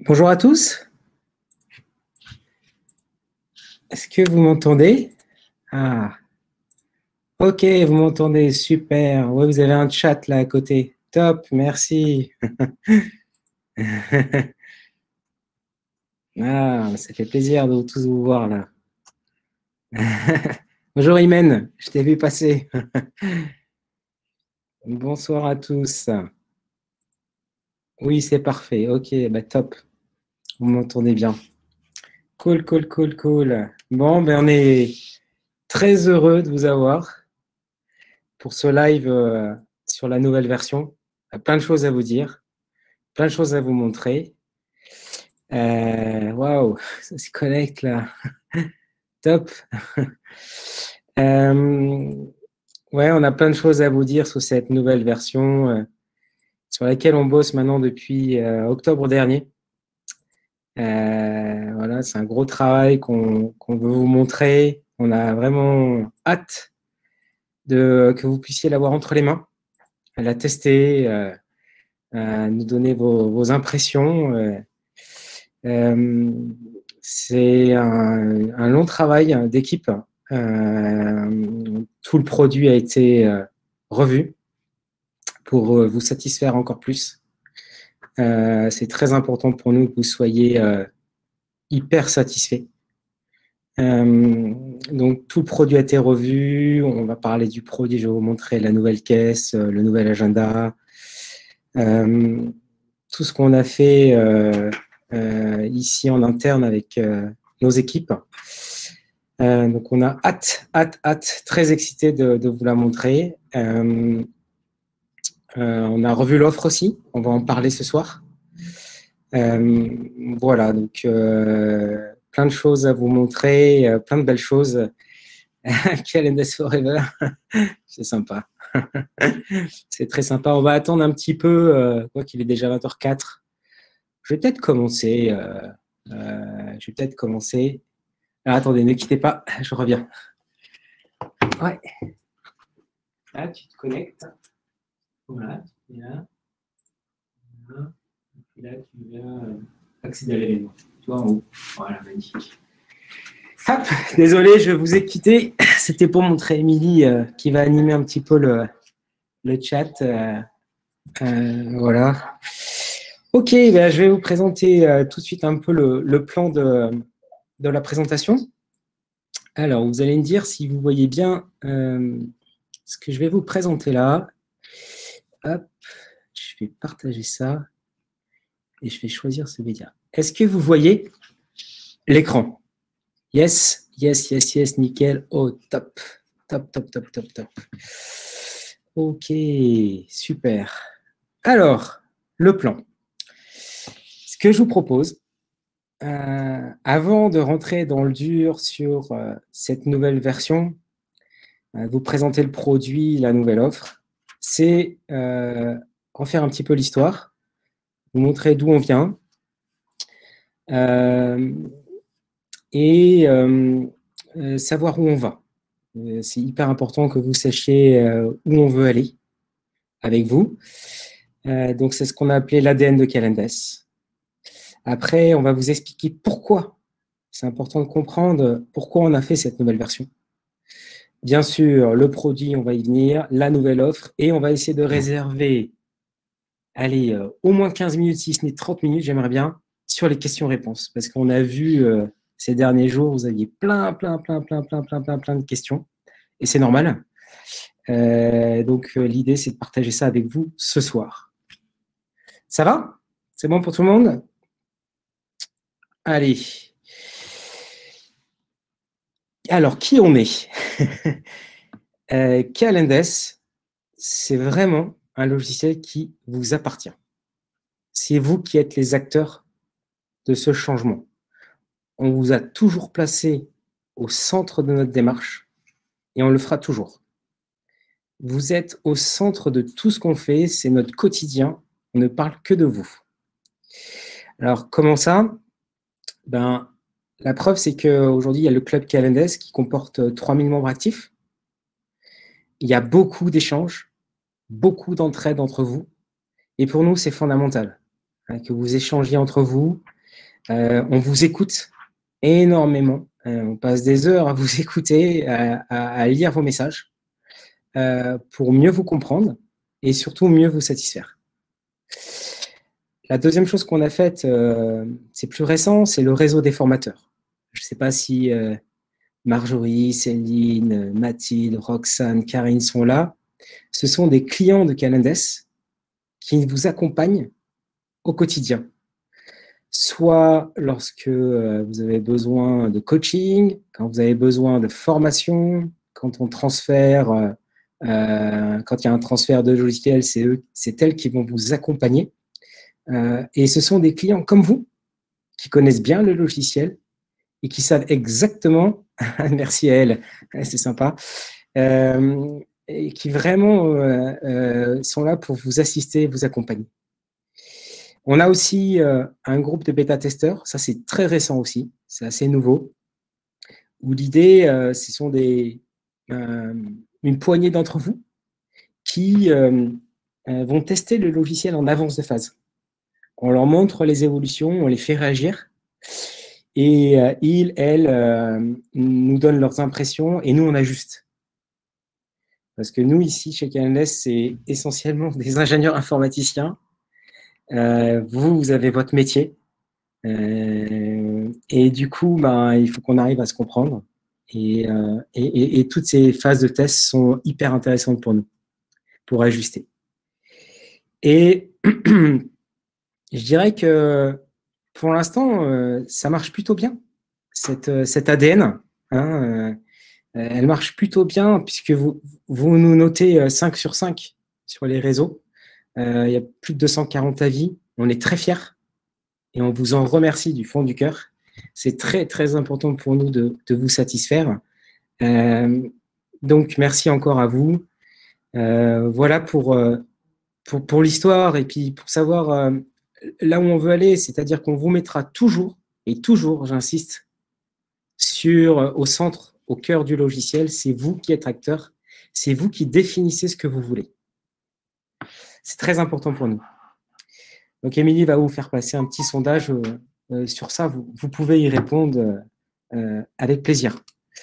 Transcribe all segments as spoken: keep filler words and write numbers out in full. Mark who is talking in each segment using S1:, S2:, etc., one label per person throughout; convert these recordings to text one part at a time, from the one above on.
S1: Bonjour à tous. Est-ce que vous m'entendez? Ah, ok, vous m'entendez, super. Oui, vous avez un chat là à côté. Top, merci. Ah, ça fait plaisir de tous vous voir là. Bonjour Imen, je t'ai vu passer. Bonsoir à tous. Oui, c'est parfait. Ok, bah top. Vous m'entendez bien. Cool, cool, cool, cool. Bon, ben on est très heureux de vous avoir pour ce live euh, sur la nouvelle version. Il y a plein de choses à vous dire, plein de choses à vous montrer. Euh, Waouh, ça se connecte là. Top. Euh, ouais, on a plein de choses à vous dire sur cette nouvelle version euh, sur laquelle on bosse maintenant depuis euh, octobre dernier. Euh, voilà, c'est un gros travail qu'on qu'on veut vous montrer. On a vraiment hâte de que vous puissiez l'avoir entre les mains, à la tester, euh, à nous donner vos, vos impressions. Euh, euh, c'est un, un long travail d'équipe. Euh, tout le produit a été euh, revu pour euh, vous satisfaire encore plus. Euh, c'est très important pour nous que vous soyez euh, hyper satisfaits. Euh, donc tout le produit a été revu. On va parler du produit. Je vais vous montrer la nouvelle caisse, euh, le nouvel agenda, euh, tout ce qu'on a fait euh, euh, ici en interne avec euh, nos équipes. Euh, donc on a hâte, hâte, hâte, très excité de, de vous la montrer. Euh, euh, on a revu l'offre aussi. On va en parler ce soir. Euh, voilà, donc euh, plein de choses à vous montrer, euh, plein de belles choses. Calendar Forever, c'est sympa. C'est très sympa. On va attendre un petit peu, euh, quoi qu'il est déjà vingt heures quatre. Je vais peut-être commencer. Euh, euh, je vais peut-être commencer. Alors, attendez, ne quittez pas, je reviens. Ouais. Là, tu te connectes. Voilà, tu es là. Voilà. Et là, tu viens euh, accéder à l'événement. Tu vois, en haut. Voilà, magnifique. Hop, désolé, je vous ai quitté. C'était pour montrer Émilie euh, qui va animer un petit peu le, le chat. Euh, euh, voilà. Ok, ben, je vais vous présenter euh, tout de suite un peu le, le plan de, de la présentation. Alors, vous allez me dire si vous voyez bien euh, ce que je vais vous présenter là. Hop, je vais partager ça et je vais choisir ce média. Est-ce que vous voyez l'écran? Yes, yes, yes, yes, nickel. Oh, top, top, top, top, top, top. Ok, super. Alors, le plan. Ce que je vous propose, euh, avant de rentrer dans le dur sur euh, cette nouvelle version, euh, vous présenter le produit, la nouvelle offre, c'est euh, en faire un petit peu l'histoire, vous montrer d'où on vient, euh, et euh, euh, savoir où on va. Euh, c'est hyper important que vous sachiez euh, où on veut aller avec vous. Euh, donc, c'est ce qu'on a appelé l'A D N de Calendar. Après, on va vous expliquer pourquoi. C'est important de comprendre pourquoi on a fait cette nouvelle version. Bien sûr, le produit, on va y venir, la nouvelle offre, et on va essayer de réserver, allez, euh, au moins quinze minutes, si ce n'est trente minutes, j'aimerais bien, sur les questions-réponses. Parce qu'on a vu euh, ces derniers jours, vous aviez plein, plein, plein, plein, plein, plein, plein, plein de questions. Et c'est normal. Euh, donc, euh, l'idée, c'est de partager ça avec vous ce soir. Ça va? C'est bon pour tout le monde? Allez. Alors, qui on est? euh, Calendar, c'est vraiment un logiciel qui vous appartient. C'est vous qui êtes les acteurs de ce changement. On vous a toujours placé au centre de notre démarche et on le fera toujours. Vous êtes au centre de tout ce qu'on fait, c'est notre quotidien, on ne parle que de vous. Alors, comment ça? Ben, la preuve, c'est qu'aujourd'hui, il y a le club Calendar qui comporte trois mille membres actifs. Il y a beaucoup d'échanges, beaucoup d'entraide entre vous. Et pour nous, c'est fondamental hein, que vous échangiez entre vous, Euh, on vous écoute énormément. Euh, on passe des heures à vous écouter, à, à, à lire vos messages euh, pour mieux vous comprendre et surtout mieux vous satisfaire. La deuxième chose qu'on a faite, euh, c'est plus récent, c'est le réseau des formateurs. Je ne sais pas si euh, Marjorie, Céline, Mathilde, Roxane, Karine sont là. Ce sont des clients de Calendès qui vous accompagnent au quotidien. Soit lorsque euh, vous avez besoin de coaching, quand vous avez besoin de formation, quand on transfère, euh, euh, quand il y a un transfert de logiciel, c'est eux, c'est elles qui vont vous accompagner. Euh, et ce sont des clients comme vous qui connaissent bien le logiciel et qui savent exactement, merci à elle, c'est sympa, euh, et qui vraiment euh, euh, sont là pour vous assister, vous accompagner. On a aussi euh, un groupe de bêta-testeurs, ça c'est très récent aussi, c'est assez nouveau, où l'idée, euh, ce sont des, euh, une poignée d'entre vous qui euh, euh, vont tester le logiciel en avance de phase. On leur montre les évolutions, on les fait réagir, et euh, ils, elles, euh, nous donnent leurs impressions, et nous, on ajuste. Parce que nous, ici, chez Calendès, c'est essentiellement des ingénieurs informaticiens. Euh, vous, vous avez votre métier. Euh, et du coup, ben, il faut qu'on arrive à se comprendre. Et, euh, et, et, et toutes ces phases de test sont hyper intéressantes pour nous, pour ajuster. Et je dirais que pour l'instant, euh, ça marche plutôt bien, cette, cette A D N. Hein, euh, elle marche plutôt bien puisque vous, vous nous notez cinq sur cinq sur les réseaux. Euh, il y a plus de deux cent quarante avis. On est très fiers et on vous en remercie du fond du cœur. C'est très, très important pour nous de, de vous satisfaire. Euh, donc, merci encore à vous. Euh, voilà pour, euh, pour, pour l'histoire et puis pour savoir euh, là où on veut aller, c'est-à-dire qu'on vous mettra toujours, et toujours, j'insiste, sur, euh, au centre, au cœur du logiciel. C'est vous qui êtes acteur, c'est vous qui définissez ce que vous voulez. C'est très important pour nous. Donc, Émilie va vous faire passer un petit sondage euh, euh, sur ça. Vous, vous pouvez y répondre euh, avec plaisir.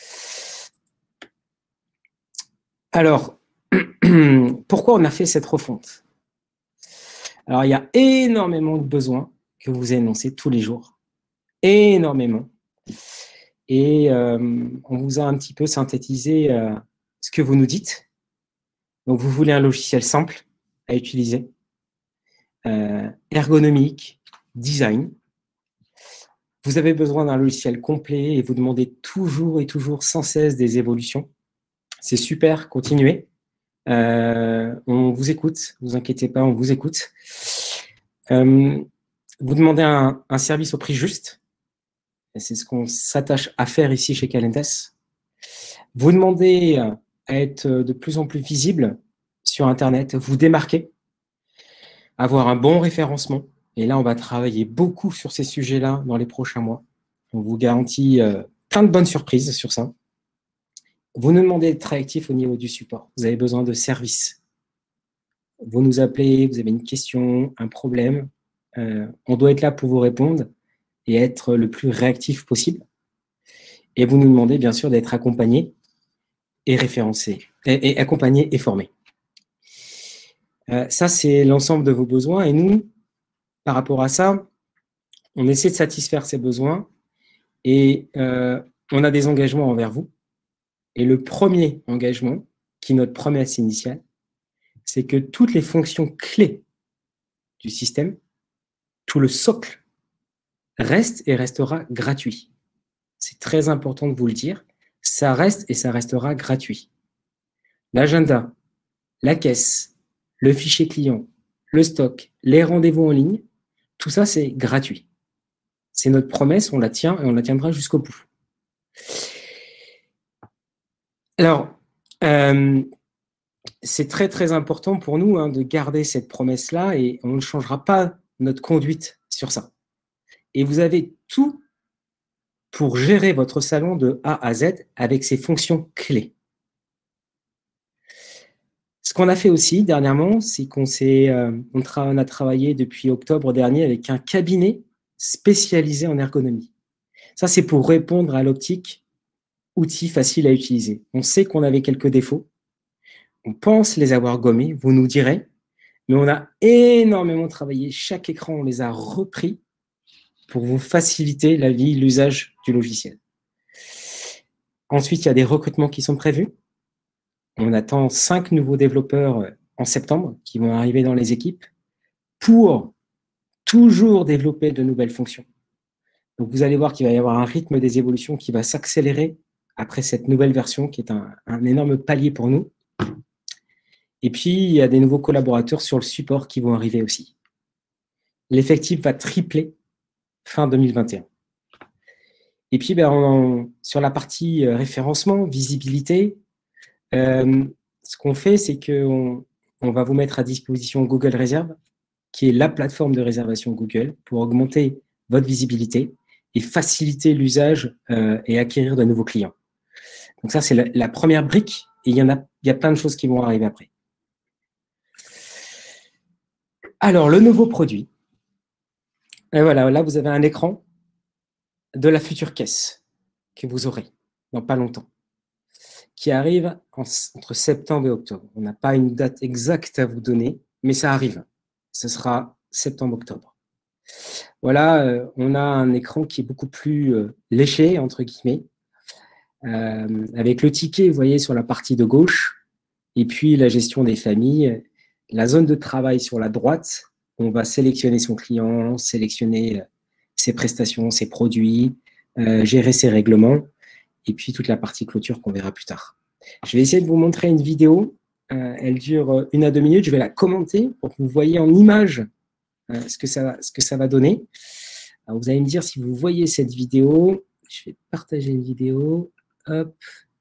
S1: Alors, pourquoi on a fait cette refonte? Alors, il y a énormément de besoins que vous énoncez tous les jours. Énormément. Et euh, on vous a un petit peu synthétisé euh, ce que vous nous dites. Donc, vous voulez un logiciel simple à utiliser, euh, ergonomique, design. Vous avez besoin d'un logiciel complet et vous demandez toujours et toujours sans cesse des évolutions. C'est super, continuez. Euh, on vous écoute, ne vous inquiétez pas, on vous écoute. Euh, vous demandez un, un service au prix juste. C'est ce qu'on s'attache à faire ici chez Calendès. Vous demandez à être de plus en plus visible sur Internet, vous démarquer, avoir un bon référencement. Et là, on va travailler beaucoup sur ces sujets-là dans les prochains mois. On vous garantit euh, plein de bonnes surprises sur ça. Vous nous demandez d'être réactif au niveau du support. Vous avez besoin de services. Vous nous appelez, vous avez une question, un problème. Euh, on doit être là pour vous répondre et être le plus réactif possible. Et vous nous demandez bien sûr d'être accompagné et référencé, et, et accompagné et formé. Euh, ça, c'est l'ensemble de vos besoins. Et nous, par rapport à ça, on essaie de satisfaire ces besoins et euh, on a des engagements envers vous. Et le premier engagement, qui est notre promesse initiale, c'est que toutes les fonctions clés du système, tout le socle, reste et restera gratuit. C'est très important de vous le dire. Ça reste et ça restera gratuit. L'agenda, la caisse, le fichier client, le stock, les rendez-vous en ligne, tout ça, c'est gratuit. C'est notre promesse, on la tient et on la tiendra jusqu'au bout. Alors, euh, c'est très, très important pour nous hein, de garder cette promesse-là et on ne changera pas notre conduite sur ça. Et vous avez tout pour gérer votre salon de A à Z avec ses fonctions clés. Ce qu'on a fait aussi dernièrement, c'est qu'on s'est, euh, on, on a travaillé depuis octobre dernier avec un cabinet spécialisé en ergonomie. Ça, c'est pour répondre à l'optique outil facile à utiliser. On sait qu'on avait quelques défauts. On pense les avoir gommés, vous nous direz, mais on a énormément travaillé. Chaque écran, on les a repris pour vous faciliter la vie, l'usage du logiciel. Ensuite, il y a des recrutements qui sont prévus. On attend cinq nouveaux développeurs en septembre qui vont arriver dans les équipes pour toujours développer de nouvelles fonctions. Donc, vous allez voir qu'il va y avoir un rythme des évolutions qui va s'accélérer après cette nouvelle version qui est un, un énorme palier pour nous. Et puis, il y a des nouveaux collaborateurs sur le support qui vont arriver aussi. L'effectif va tripler fin deux mille vingt et un. Et puis, ben, on, sur la partie référencement, visibilité, euh, ce qu'on fait, c'est qu'on on va vous mettre à disposition Google Réserve, qui est la plateforme de réservation Google, pour augmenter votre visibilité et faciliter l'usage euh, et acquérir de nouveaux clients. Donc ça, c'est la, la première brique, et il y en a, il y a plein de choses qui vont arriver après. Alors, le nouveau produit. Et voilà, là, vous avez un écran de la future caisse que vous aurez dans pas longtemps, qui arrive en, entre septembre et octobre. On n'a pas une date exacte à vous donner, mais ça arrive. Ce sera septembre-octobre. Voilà, euh, on a un écran qui est beaucoup plus euh, léché, entre guillemets, euh, avec le ticket, vous voyez, sur la partie de gauche, et puis la gestion des familles. La zone de travail sur la droite, on va sélectionner son client, sélectionner ses prestations, ses produits, euh, gérer ses règlements, et puis toute la partie clôture qu'on verra plus tard. Je vais essayer de vous montrer une vidéo. Euh, elle dure une à deux minutes. Je vais la commenter pour que vous voyez en image euh, ce que ça, ce que ça va donner. Alors, vous allez me dire si vous voyez cette vidéo. Je vais partager une vidéo. Hop.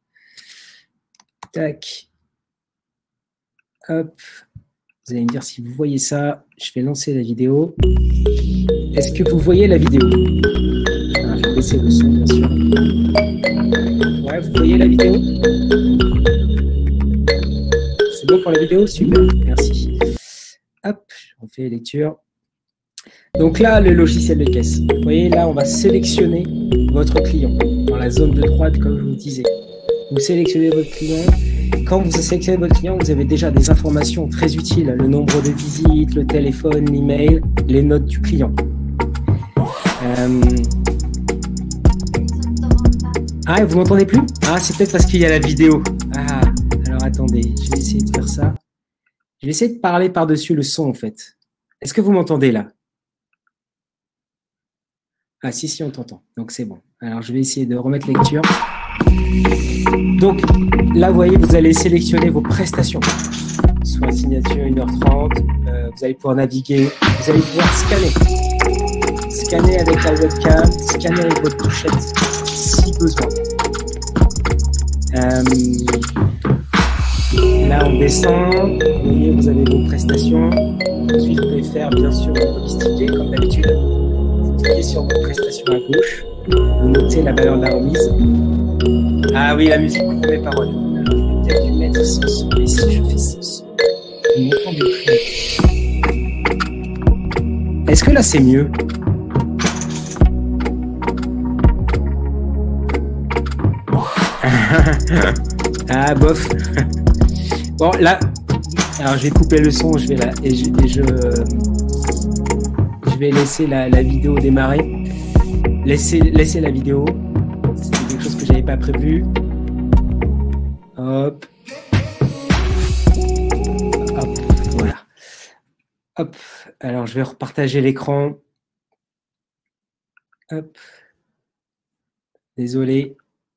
S1: Tac. Hop. Vous allez me dire si vous voyez ça. Je vais lancer la vidéo. Est-ce que vous voyez la vidéo? Alors, je vais baisser le son, bien sûr. Ouais, vous voyez la vidéo? C'est bon pour la vidéo? Super, merci. Hop, on fait lecture. Donc là, le logiciel de caisse. Vous voyez, là, on va sélectionner votre client dans la zone de droite, comme je vous disais. Vous sélectionnez votre client. Quand vous sélectionnez votre client, vous avez déjà des informations très utiles. Le nombre de visites, le téléphone, l'email, les notes du client. Euh... Ah, vous m'entendez plus? Ah, c'est peut-être parce qu'il y a la vidéo. Ah, alors attendez, je vais essayer de faire ça. Je vais essayer de parler par-dessus le son, en fait. Est-ce que vous m'entendez là? Ah, si, si, on t'entend. Donc, c'est bon. Alors, je vais essayer de remettre lecture. Donc, là, vous voyez, vous allez sélectionner vos prestations. Soit signature une heure trente. Euh, vous allez pouvoir naviguer. Vous allez pouvoir scanner. Scanner avec la webcam. Scanner avec votre touchette, si besoin. Euh, là, on descend. Vous voyez, vous avez vos prestations. Ensuite, vous pouvez faire, bien sûr, votre sticker, comme d'habitude. Vous cliquez sur votre prestation à gauche. Vous notez la valeur de la remise. Ah oui, la musique prend mes paroles. Alors, je vais peut-être dû mettre sans son. Et si je fais sans son, vous m'entendez plus. Est-ce que là, c'est mieux? Ah, bof. Bon, là, alors je vais couper le son, je vais la, et je, et je, je vais laisser la, la vidéo démarrer. Laissez, laissez la vidéo. C'est quelque chose que j'avais pas prévu. Hop. Hop, voilà. Hop. Alors, je vais repartager l'écran. Hop. Désolé.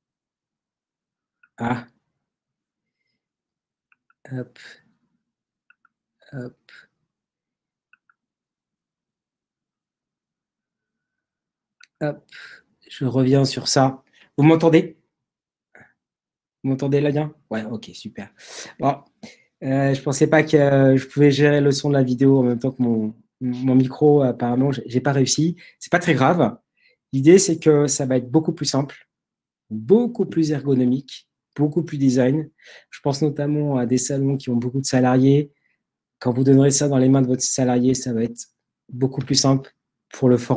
S1: Ah. Hop. Hop. Hop. Je reviens sur ça. Vous m'entendez? Vous m'entendez là bien? Ouais, ok, super. Bon, euh, je ne pensais pas que euh, je pouvais gérer le son de la vidéo en même temps que mon, mon micro. Apparemment, je n'ai pas réussi. Ce n'est pas très grave. L'idée, c'est que ça va être beaucoup plus simple, beaucoup plus ergonomique, beaucoup plus design. Je pense notamment à des salons qui ont beaucoup de salariés. Quand vous donnerez ça dans les mains de votre salarié, ça va être beaucoup plus simple pour le former.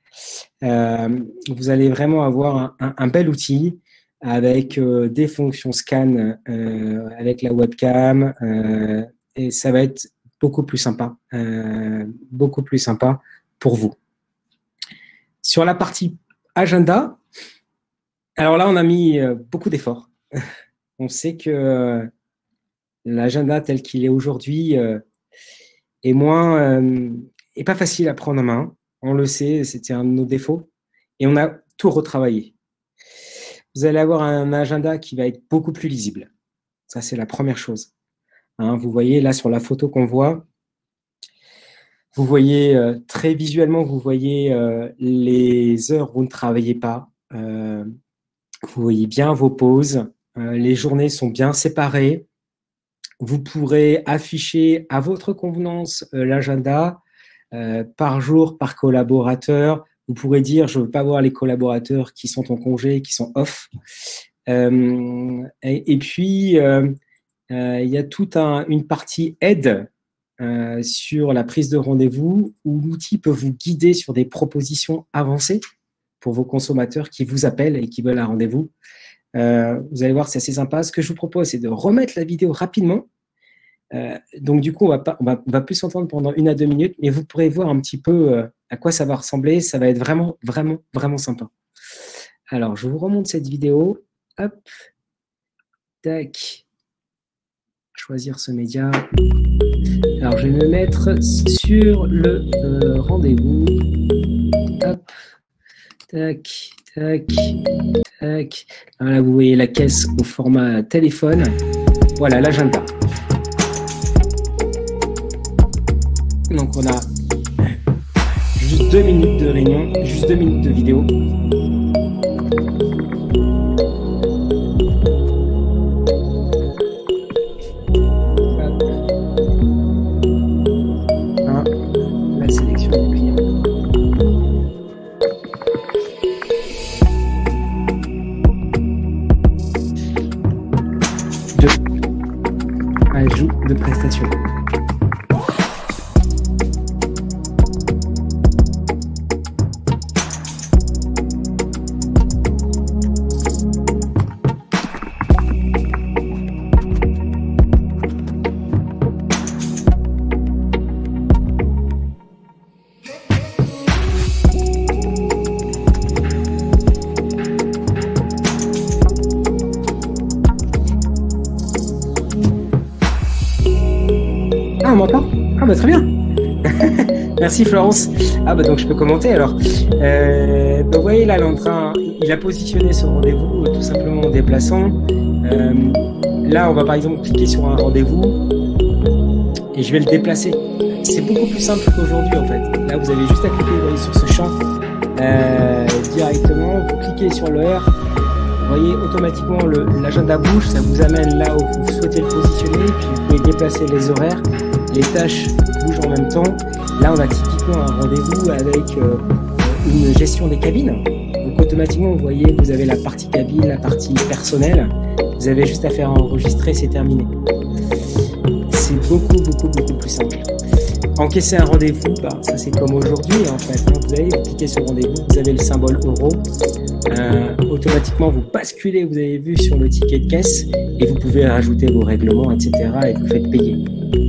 S1: Euh, vous allez vraiment avoir un, un, un bel outil avec euh, des fonctions scan euh, avec la webcam euh, et ça va être beaucoup plus sympa, euh, beaucoup plus sympa pour vous. Sur la partie agenda, alors là, on a mis euh, beaucoup d'efforts. On sait que euh, l'agenda tel qu'il est aujourd'hui euh, est moins, euh, est pas facile à prendre en main. On le sait, c'était un de nos défauts et on a tout retravaillé. Vous allez avoir un agenda qui va être beaucoup plus lisible. Ça, c'est la première chose. Hein, vous voyez là sur la photo qu'on voit, vous voyez euh, très visuellement, vous voyez euh, les heures où vous ne travaillez pas. Euh, vous voyez bien vos pauses. Euh, les journées sont bien séparées. Vous pourrez afficher à votre convenance euh, l'agenda euh, par jour, par collaborateur. Vous pourrez dire, je ne veux pas voir les collaborateurs qui sont en congé, qui sont off. Euh, et, et puis, euh, euh, il y a toute un, une partie aide euh, sur la prise de rendez-vous où l'outil peut vous guider sur des propositions avancées pour vos consommateurs qui vous appellent et qui veulent un rendez-vous. Euh, vous allez voir, c'est assez sympa. Ce que je vous propose, c'est de remettre la vidéo rapidement. Euh, donc, du coup, on va, pas, on, va, on va plus s'entendre pendant une à deux minutes, mais vous pourrez voir un petit peu euh, à quoi ça va ressembler. Ça va être vraiment, vraiment, vraiment sympa. Alors, je vous remonte cette vidéo. Hop. Tac. Choisir ce média. Alors, je vais me mettre sur le euh, rendez-vous. Hop. Tac, tac, tac. Alors là, vous voyez la caisse au format téléphone. Voilà, l'agenda. Donc, on a juste deux minutes de réunion, juste deux minutes de vidéo. Un, la sélection du client. Deux, ajout de prestations. Ah, on m'entend? Ah, bah très bien. Merci Florence. Ah, bah donc je peux commenter alors. Euh, bah, vous voyez là, il est en train, il a positionné ce rendez-vous euh, tout simplement en déplaçant. Euh, là, on va par exemple cliquer sur un rendez-vous et je vais le déplacer. C'est beaucoup plus simple qu'aujourd'hui en fait. Là, vous avez juste à cliquer vous voyez, sur ce champ euh, directement. Vous cliquez sur l'heure. Vous voyez, automatiquement, l'agenda bouge. Ça vous amène là où vous souhaitez le positionner. Puis vous pouvez déplacer les horaires. Les tâches bougent en même temps. Là, on a typiquement un rendez-vous avec euh, une gestion des cabines. Donc, automatiquement, vous voyez, vous avez la partie cabine, la partie personnelle. Vous avez juste à faire enregistrer, c'est terminé. C'est beaucoup, beaucoup, beaucoup plus simple. Encaisser un rendez-vous, bah, ça c'est comme aujourd'hui en fait. Vous allez vous cliquez sur rendez-vous, vous avez le symbole euro. Euh, automatiquement, vous basculez, vous avez vu, sur le ticket de caisse et vous pouvez rajouter vos règlements, et cetera. Et vous faites payer.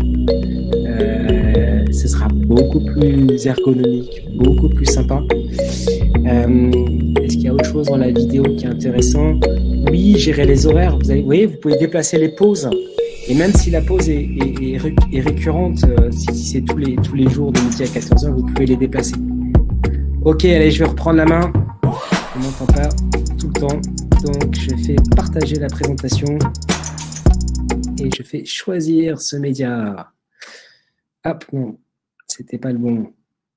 S1: Euh, ce sera beaucoup plus ergonomique, beaucoup plus sympa. Euh, Est-ce qu'il y a autre chose dans la vidéo qui est intéressant? Oui, gérer les horaires. Vous, avez, vous voyez, vous pouvez déplacer les pauses. Et même si la pause est, est, est, est récurrente, euh, si c'est tous les, tous les jours de midi à quatorze heures, vous pouvez les déplacer. Ok, allez, je vais reprendre la main. On n'entend pas tout le temps. Donc, je fais partager la présentation. Et je fais choisir ce média. Hop, non, c'était pas le bon.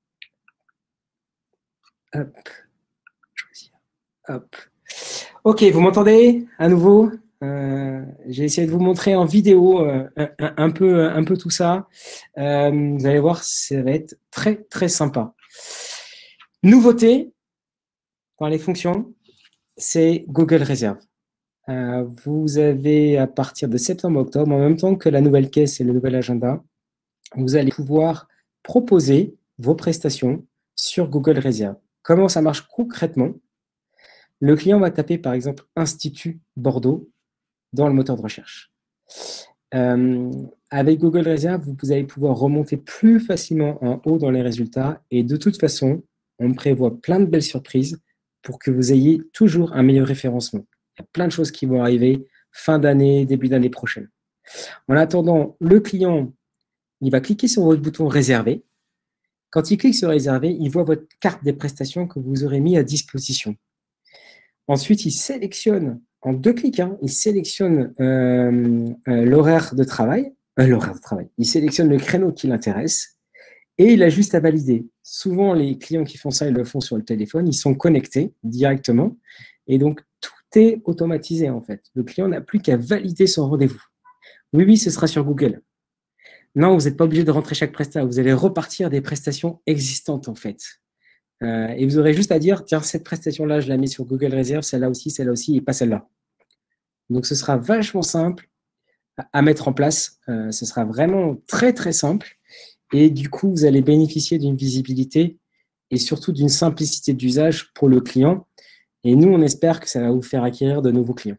S1: Hop, choisir. Hop. Ok, vous m'entendez à nouveau? Euh, j'ai essayé de vous montrer en vidéo euh, un, un, un, peu, un peu tout ça. Euh, vous allez voir, ça va être très, très sympa. Nouveauté dans les fonctions, c'est Google Réserve. Euh, vous avez, à partir de septembre-octobre, en même temps que la nouvelle caisse et le nouvel agenda, vous allez pouvoir proposer vos prestations sur Google Réserve. comment ça marche concrètement? Le client va taper par exemple Institut Bordeaux dans le moteur de recherche. Euh, avec Google Réserve, vous allez pouvoir remonter plus facilement en haut dans les résultats et de toute façon, on prévoit plein de belles surprises pour que vous ayez toujours un meilleur référencement. Il y a plein de choses qui vont arriver fin d'année, début d'année prochaine. En attendant, le client, il va cliquer sur votre bouton réserver. Quand il clique sur réserver, il voit votre carte des prestations que vous aurez mis à disposition. Ensuite, il sélectionne en deux clics, hein, il sélectionne euh, euh, l'horaire de travail, euh, l'horaire de travail, il sélectionne le créneau qui l'intéresse et il a juste à valider. Souvent, les clients qui font ça, ils le font sur le téléphone, ils sont connectés directement et donc tout est automatisé en fait. Le client n'a plus qu'à valider son rendez-vous. Oui, oui, ce sera sur Google. Non, vous n'êtes pas obligé de rentrer chaque prestat, vous allez repartir des prestations existantes en fait. Euh, et vous aurez juste à dire, tiens, cette prestation-là, je la mets sur Google Réserve, celle-là aussi, celle-là aussi, et pas celle-là. Donc, ce sera vachement simple à mettre en place. Euh, ce sera vraiment très, très simple. Et du coup, vous allez bénéficier d'une visibilité et surtout d'une simplicité d'usage pour le client. Et nous, on espère que ça va vous faire acquérir de nouveaux clients.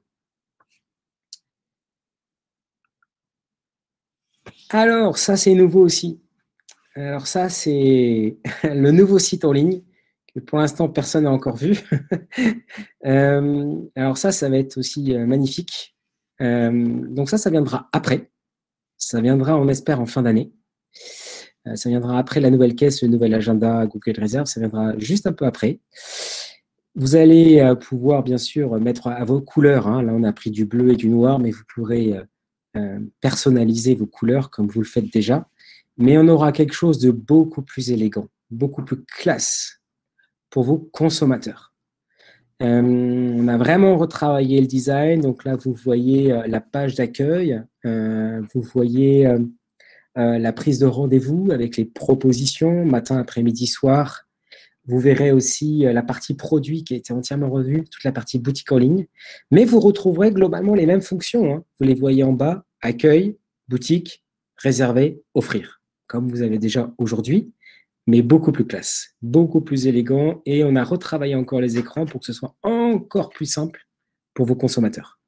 S1: Alors, ça, c'est nouveau aussi. Alors ça, c'est le nouveau site en ligne que pour l'instant, personne n'a encore vu. euh, alors ça, ça va être aussi euh, magnifique. Euh, donc ça, ça viendra après. Ça viendra, on espère, en fin d'année. Euh, ça viendra après la nouvelle caisse, le nouvel agenda Google Réserve. Ça viendra juste un peu après. Vous allez euh, pouvoir, bien sûr, mettre à vos couleurs. Hein. Là, on a pris du bleu et du noir, mais vous pourrez euh, euh, personnaliser vos couleurs comme vous le faites déjà. Mais on aura quelque chose de beaucoup plus élégant, beaucoup plus classe pour vos consommateurs. Euh, on a vraiment retravaillé le design. Donc là, vous voyez euh, la page d'accueil, euh, vous voyez euh, euh, la prise de rendez-vous avec les propositions, matin, après-midi, soir. Vous verrez aussi euh, la partie produit qui a été entièrement revue, toute la partie boutique en ligne. Mais vous retrouverez globalement les mêmes fonctions. Hein. Vous les voyez en bas, accueil, boutique, réserver, offrir, comme vous avez déjà aujourd'hui, mais beaucoup plus classe, beaucoup plus élégant. Et on a retravaillé encore les écrans pour que ce soit encore plus simple pour vos consommateurs.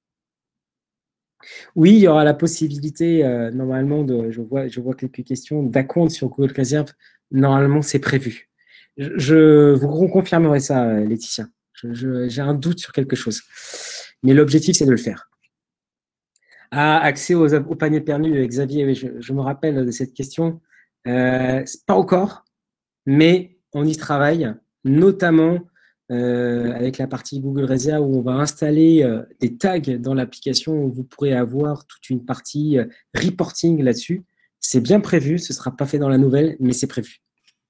S1: Oui, il y aura la possibilité, euh, normalement, de, je vois, je vois quelques questions, d'acompte sur Google Réserve. Normalement, c'est prévu. Je, je vous confirmerai ça, Laetitia. J'ai un doute sur quelque chose. Mais l'objectif, c'est de le faire. Ah, accès aux, aux paniers permis, Xavier, je, je me rappelle de cette question. Euh, pas encore, mais on y travaille, notamment euh, avec la partie Google Réserve où on va installer euh, des tags dans l'application où vous pourrez avoir toute une partie euh, reporting là-dessus. C'est bien prévu, ce ne sera pas fait dans la nouvelle, mais c'est prévu.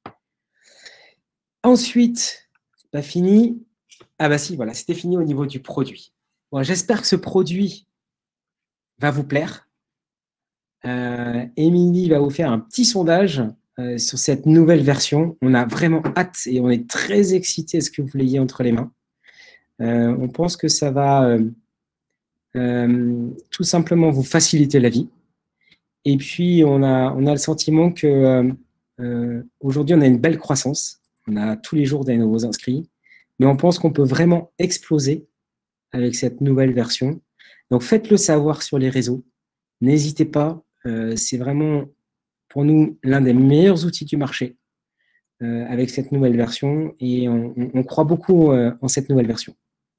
S1: Ensuite, c'est pas fini. Ah bah si, voilà, c'était fini au niveau du produit. Bon, j'espère que ce produit va vous plaire. Euh, Émilie va vous faire un petit sondage euh, sur cette nouvelle version. On a vraiment hâte et on est très excités à ce que vous l'ayez entre les mains. Euh, on pense que ça va euh, euh, tout simplement vous faciliter la vie. Et puis, on a, on a le sentiment que euh, euh, aujourd'hui, on a une belle croissance. On a tous les jours des nouveaux inscrits. Mais on pense qu'on peut vraiment exploser avec cette nouvelle version. Donc, faites-le savoir sur les réseaux. N'hésitez pas. Euh, c'est vraiment, pour nous, l'un des meilleurs outils du marché euh, avec cette nouvelle version. Et on, on, on croit beaucoup euh, en cette nouvelle version.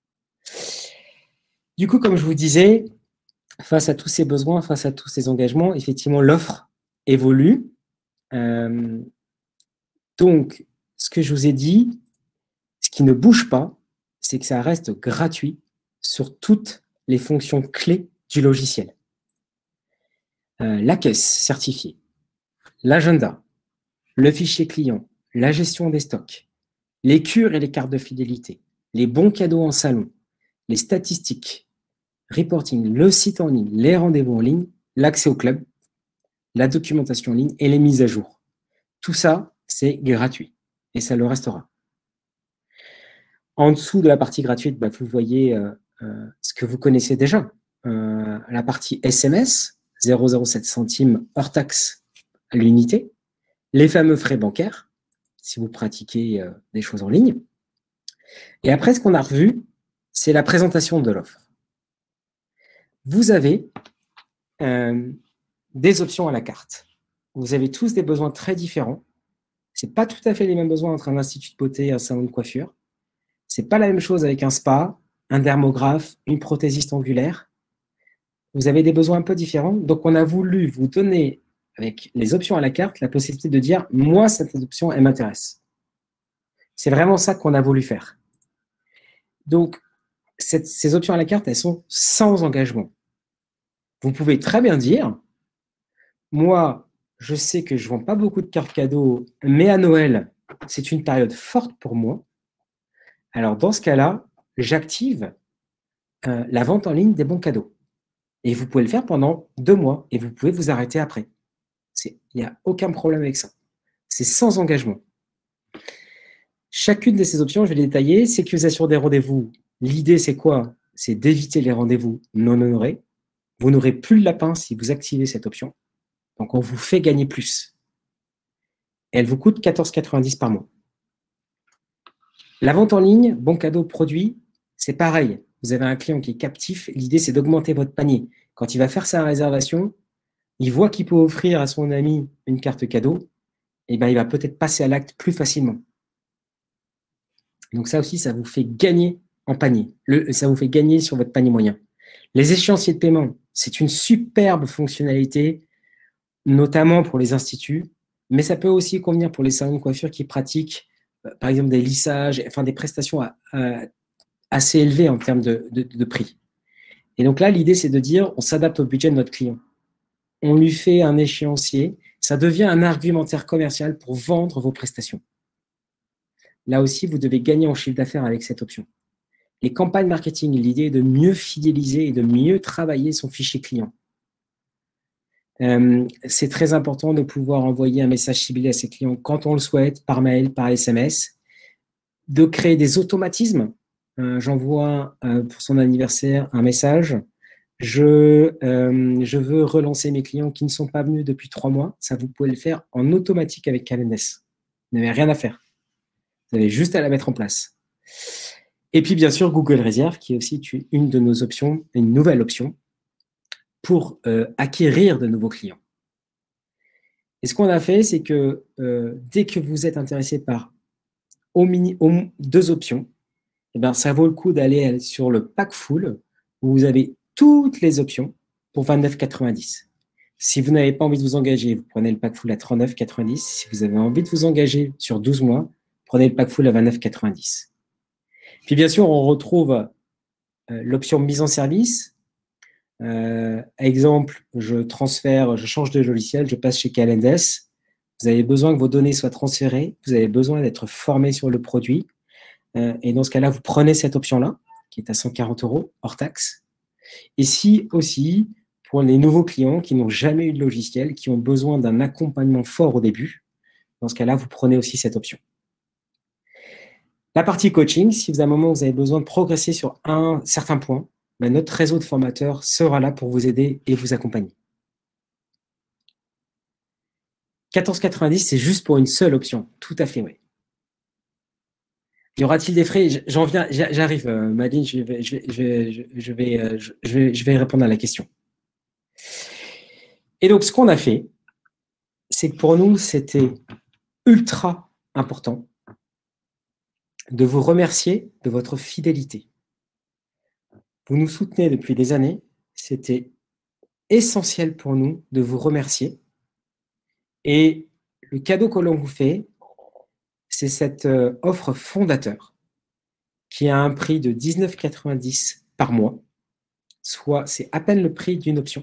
S1: Du coup, comme je vous disais, face à tous ces besoins, face à tous ces engagements, effectivement, l'offre évolue. Euh, donc, ce que je vous ai dit, ce qui ne bouge pas, c'est que ça reste gratuit sur toutes les fonctions clés du logiciel. Euh, la caisse certifiée, l'agenda, le fichier client, la gestion des stocks, les cures et les cartes de fidélité, les bons cadeaux en salon, les statistiques, reporting, le site en ligne, les rendez-vous en ligne, l'accès au club, la documentation en ligne et les mises à jour. Tout ça, c'est gratuit et ça le restera. En dessous de la partie gratuite, bah, vous voyez euh, euh, ce que vous connaissez déjà. Euh, la partie S M S, zéro virgule zéro sept centimes hors taxe à l'unité. Les fameux frais bancaires, si vous pratiquez euh, des choses en ligne. Et après, ce qu'on a revu, c'est la présentation de l'offre. Vous avez euh, des options à la carte. Vous avez tous des besoins très différents. Ce n'est pas tout à fait les mêmes besoins entre un institut de beauté et un salon de coiffure. Ce n'est pas la même chose avec un spa, un dermographe, une prothésiste angulaire. Vous avez des besoins un peu différents. Donc, on a voulu vous donner, avec les options à la carte, la possibilité de dire « moi, cette option, elle m'intéresse ». C'est vraiment ça qu'on a voulu faire. Donc, cette, ces options à la carte, elles sont sans engagement. Vous pouvez très bien dire « moi, je sais que je ne vends pas beaucoup de cartes cadeaux, mais à Noël, c'est une période forte pour moi. Alors, dans ce cas-là, j'active euh, la vente en ligne des bons cadeaux. Et vous pouvez le faire pendant deux mois et vous pouvez vous arrêter après. Il n'y a aucun problème avec ça. C'est sans engagement. Chacune de ces options, je vais les détailler. Sécurisation des rendez-vous. L'idée, c'est quoi? C'est d'éviter les rendez-vous non honorés. Vous n'aurez plus de lapin si vous activez cette option. Donc, on vous fait gagner plus. Elle vous coûte quatorze quatre-vingt-dix par mois. La vente en ligne, bon cadeau produit, c'est pareil. Vous avez un client qui est captif. L'idée, c'est d'augmenter votre panier. Quand il va faire sa réservation, il voit qu'il peut offrir à son ami une carte cadeau, et ben, il va peut-être passer à l'acte plus facilement. Donc ça aussi, ça vous fait gagner en panier. Le, ça vous fait gagner sur votre panier moyen. Les échéanciers de paiement, c'est une superbe fonctionnalité, notamment pour les instituts, mais ça peut aussi convenir pour les salons de coiffure qui pratiquent, euh, par exemple, des lissages, enfin des prestations à, à, assez élevées en termes de, de, de prix. Et donc là, l'idée, c'est de dire, on s'adapte au budget de notre client. On lui fait un échéancier, ça devient un argumentaire commercial pour vendre vos prestations. Là aussi, vous devez gagner en chiffre d'affaires avec cette option. Les campagnes marketing, l'idée est de mieux fidéliser et de mieux travailler son fichier client. Euh, c'est très important de pouvoir envoyer un message ciblé à ses clients quand on le souhaite, par mail, par S M S, de créer des automatismes. Euh, J'envoie euh, pour son anniversaire un message. Je, euh, je veux relancer mes clients qui ne sont pas venus depuis trois mois. Ça, vous pouvez le faire en automatique avec Calendar. Vous n'avez rien à faire. Vous avez juste à la mettre en place. Et puis, bien sûr, Google Réserve, qui est aussi une de nos options, une nouvelle option pour euh, acquérir de nouveaux clients. Et ce qu'on a fait, c'est que euh, dès que vous êtes intéressé par au mini, au, deux options, eh bien, ça vaut le coup d'aller sur le pack full, où vous avez toutes les options pour vingt-neuf quatre-vingt-dix. Si vous n'avez pas envie de vous engager, vous prenez le pack full à trente-neuf quatre-vingt-dix. Si vous avez envie de vous engager sur douze mois, prenez le pack full à vingt-neuf quatre-vingt-dix. Puis bien sûr, on retrouve euh, l'option mise en service. Euh, exemple, je transfère, je change de logiciel, je passe chez Calendar. Vous avez besoin que vos données soient transférées, vous avez besoin d'être formé sur le produit. Euh, et dans ce cas-là, vous prenez cette option-là, qui est à cent quarante euros hors taxe. Et si aussi, pour les nouveaux clients qui n'ont jamais eu de logiciel, qui ont besoin d'un accompagnement fort au début, dans ce cas-là, vous prenez aussi cette option. La partie coaching, si vous, à un moment vous avez besoin de progresser sur un certain point, ben notre réseau de formateurs sera là pour vous aider et vous accompagner. quatorze quatre-vingt-dix, c'est juste pour une seule option. Tout à fait, oui. Y aura-t-il des frais? J'en viens, j'arrive, euh, Madeleine, je vais, je, vais, je, vais, je, vais, je, vais, je vais répondre à la question. Et donc, ce qu'on a fait, c'est que pour nous, c'était ultra important de vous remercier de votre fidélité. Vous nous soutenez depuis des années. C'était essentiel pour nous de vous remercier. Et le cadeau que l'on vous fait, c'est cette euh, offre fondateur qui a un prix de dix-neuf quatre-vingt-dix par mois, soit c'est à peine le prix d'une option.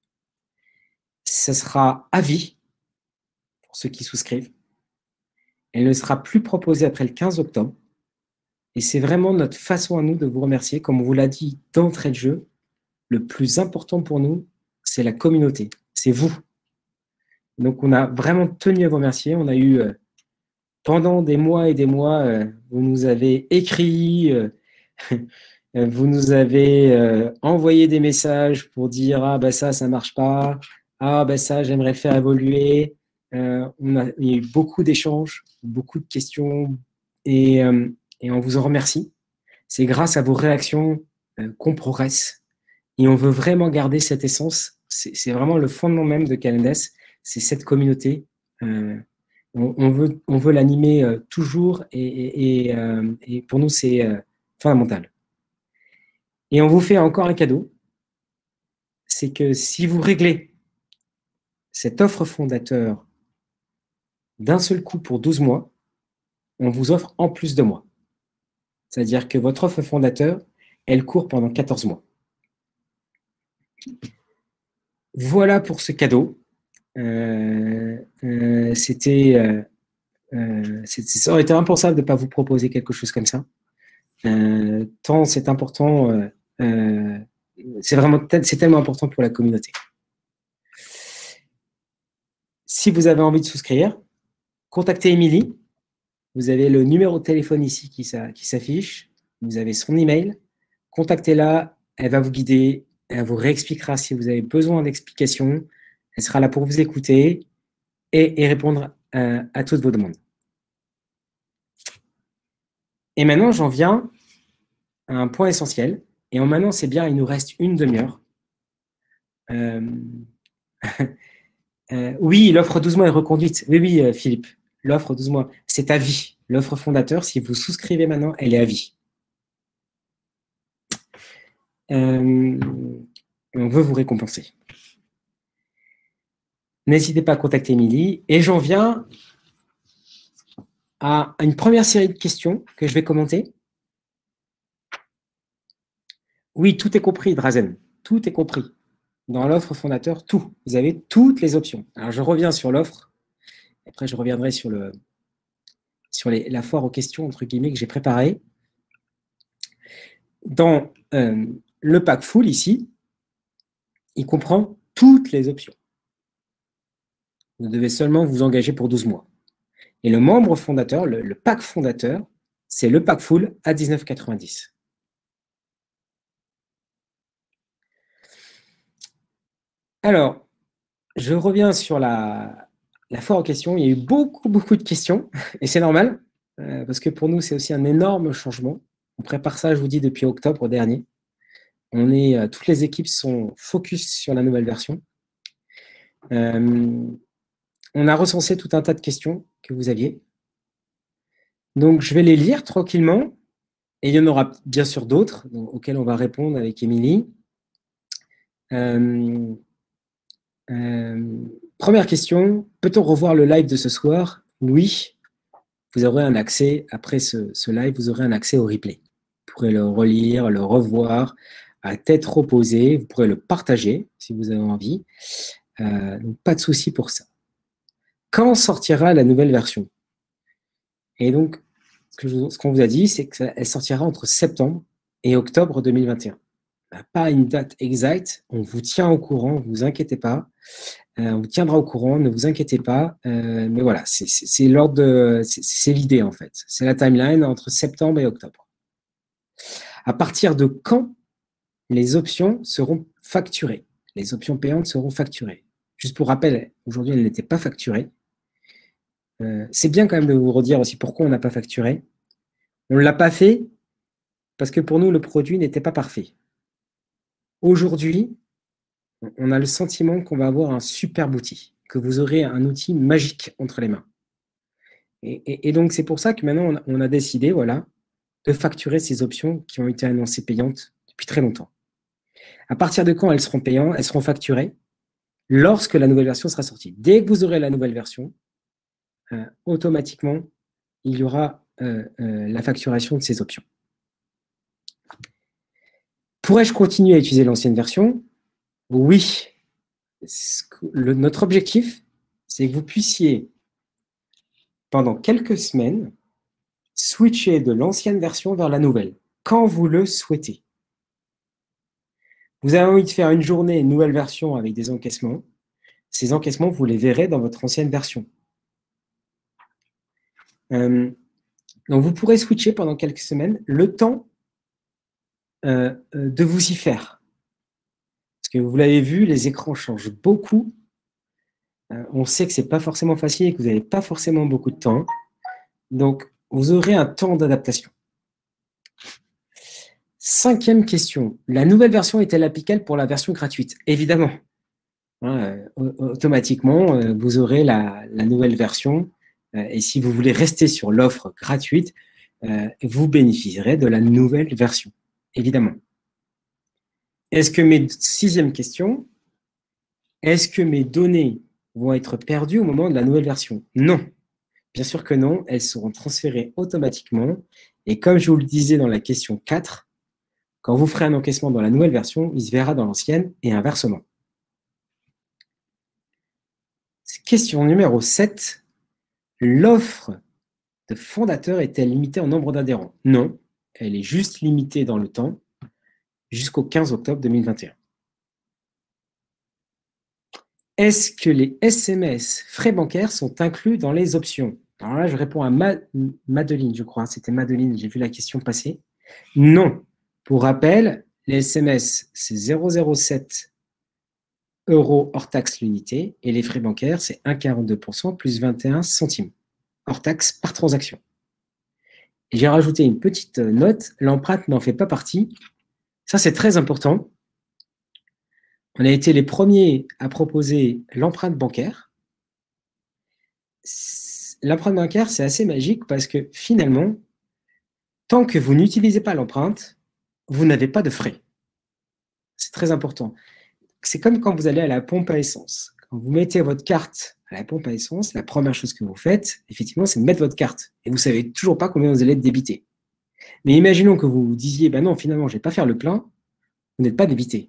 S1: Ce sera à vie pour ceux qui souscrivent. Elle ne sera plus proposée après le quinze octobre. Et c'est vraiment notre façon à nous de vous remercier. Comme on vous l'a dit d'entrée de jeu, le plus important pour nous, c'est la communauté, c'est vous. Donc, on a vraiment tenu à vous remercier. On a eu, euh, pendant des mois et des mois, euh, vous nous avez écrit, euh, vous nous avez euh, envoyé des messages pour dire « Ah, ben ça, ça ne marche pas. Ah, ben ça, j'aimerais faire évoluer. Euh, on a, il y a eu beaucoup d'échanges, beaucoup de questions, et, euh, et on vous en remercie. C'est grâce à vos réactions euh, qu'on progresse, et on veut vraiment garder cette essence. C'est vraiment le fondement même de Calendar, c'est cette communauté. Euh, on, on veut, on veut l'animer euh, toujours, et, et, et, euh, et pour nous, c'est euh, fondamental. Et on vous fait encore un cadeau, c'est que si vous réglez cette offre fondateur d'un seul coup pour douze mois, on vous offre en plus de mois. C'est-à-dire que votre offre fondateur, elle court pendant quatorze mois. Voilà pour ce cadeau. Euh, euh, C'était, euh, euh, ça aurait été impensable de ne pas vous proposer quelque chose comme ça. Euh, tant c'est important, euh, euh, c'est vraiment c'est tellement important pour la communauté. Si vous avez envie de souscrire, contactez Émilie. Vous avez le numéro de téléphone ici qui, qui s'affiche. Vous avez son email. Contactez-la. Elle va vous guider. Elle vous réexpliquera si vous avez besoin d'explications. Elle sera là pour vous écouter et, et répondre à, à toutes vos demandes. Et maintenant, j'en viens à un point essentiel. Et en maintenant, c'est bien, il nous reste une demi-heure. Euh, euh, oui, l'offre douze mois est reconduite. Oui, oui, euh, Philippe. L'offre douze mois, c'est à vie. L'offre fondateur, si vous souscrivez maintenant, elle est à vie. Euh, on veut vous récompenser. N'hésitez pas à contacter Émilie. Et j'en viens à une première série de questions que je vais commenter. Oui, tout est compris, Drazen. Tout est compris. Dans l'offre fondateur, tout. Vous avez toutes les options. Alors, je reviens sur l'offre. Après, je reviendrai sur, le, sur les, la foire aux questions, entre guillemets, que j'ai préparée. Dans euh, le pack full, ici, il comprend toutes les options. Vous devez seulement vous engager pour douze mois. Et le membre fondateur, le, le pack fondateur, c'est le pack full à dix-neuf euros quatre-vingt-dix. Alors, je reviens sur la, la foire aux questions. Il y a eu beaucoup, beaucoup de questions, et c'est normal, euh, parce que pour nous, c'est aussi un énorme changement. On prépare ça, je vous dis, depuis octobre dernier. On est, euh, toutes les équipes sont focus sur la nouvelle version. Euh, on a recensé tout un tas de questions que vous aviez. Donc, je vais les lire tranquillement, et il y en aura bien sûr d'autres auxquelles on va répondre avec Émilie. Euh, euh, première question, peut-on revoir le live de ce soir? Oui, vous aurez un accès, après ce, ce live, vous aurez un accès au replay. Vous pourrez le relire, le revoir à tête reposée, vous pourrez le partager si vous avez envie. Euh, donc, pas de souci pour ça. Quand sortira la nouvelle version? Et donc, ce qu'on vous a dit, c'est qu'elle sortira entre septembre et octobre deux mille vingt et un. Pas une date exacte, on vous tient au courant, ne vous inquiétez pas. Euh, on vous tiendra au courant, ne vous inquiétez pas. Euh, mais voilà, c'est l'ordre de, c'est l'idée en fait. C'est la timeline entre septembre et octobre. À partir de quand les options seront facturées? Les options payantes seront facturées. Juste pour rappel, aujourd'hui, elles n'étaient pas facturées. Euh, c'est bien quand même de vous redire aussi pourquoi on n'a pas facturé. On ne l'a pas fait parce que pour nous, le produit n'était pas parfait. Aujourd'hui, on a le sentiment qu'on va avoir un superbe outil, que vous aurez un outil magique entre les mains. Et, et, et donc, c'est pour ça que maintenant, on a, on a décidé voilà, de facturer ces options qui ont été annoncées payantes depuis très longtemps. À partir de quand elles seront payantes, elles seront facturées? Lorsque la nouvelle version sera sortie. Dès que vous aurez la nouvelle version, euh, automatiquement, il y aura euh, euh, la facturation de ces options. Pourrais-je continuer à utiliser l'ancienne version? Oui. Le, notre objectif, c'est que vous puissiez, pendant quelques semaines, switcher de l'ancienne version vers la nouvelle, quand vous le souhaitez. Vous avez envie de faire une journée, une nouvelle version avec des encaissements. Ces encaissements, vous les verrez dans votre ancienne version. Euh, donc, vous pourrez switcher pendant quelques semaines le temps euh, de vous y faire. Parce que vous l'avez vu, les écrans changent beaucoup. Euh, on sait que ce n'est pas forcément facile et que vous n'avez pas forcément beaucoup de temps. Donc, vous aurez un temps d'adaptation. Cinquième question. La nouvelle version est-elle applicable pour la version gratuite? Évidemment. Hein, euh, automatiquement, euh, vous aurez la, la nouvelle version. Euh, et si vous voulez rester sur l'offre gratuite, euh, vous bénéficierez de la nouvelle version. Évidemment. Est-ce que mes sixième question, est-ce que mes données vont être perdues au moment de la nouvelle version? Non. Bien sûr que non, elles seront transférées automatiquement. Et comme je vous le disais dans la question quatre, quand vous ferez un encaissement dans la nouvelle version, il se verra dans l'ancienne et inversement. Question numéro sept. L'offre de fondateur est-elle limitée en nombre d'adhérents? Non, elle est juste limitée dans le temps jusqu'au quinze octobre deux mille vingt et un. Est-ce que les S M S frais bancaires sont inclus dans les options? Alors là, je réponds à Ma Madeline, je crois. C'était Madeline, j'ai vu la question passer. Non. Pour rappel, les S M S, c'est zéro virgule zéro sept euros hors taxe l'unité et les frais bancaires, c'est un virgule quarante-deux pour cent plus vingt et un centimes hors taxe par transaction. J'ai rajouté une petite note, l'empreinte n'en fait pas partie. Ça, c'est très important. On a été les premiers à proposer l'empreinte bancaire. L'empreinte bancaire, c'est assez magique parce que finalement, tant que vous n'utilisez pas l'empreinte, vous n'avez pas de frais. C'est très important. C'est comme quand vous allez à la pompe à essence. Quand vous mettez votre carte à la pompe à essence, la première chose que vous faites, effectivement, c'est de mettre votre carte. Et vous ne savez toujours pas combien vous allez être débité. Mais imaginons que vous disiez, ben non, finalement, je ne vais pas faire le plein, vous n'êtes pas débité.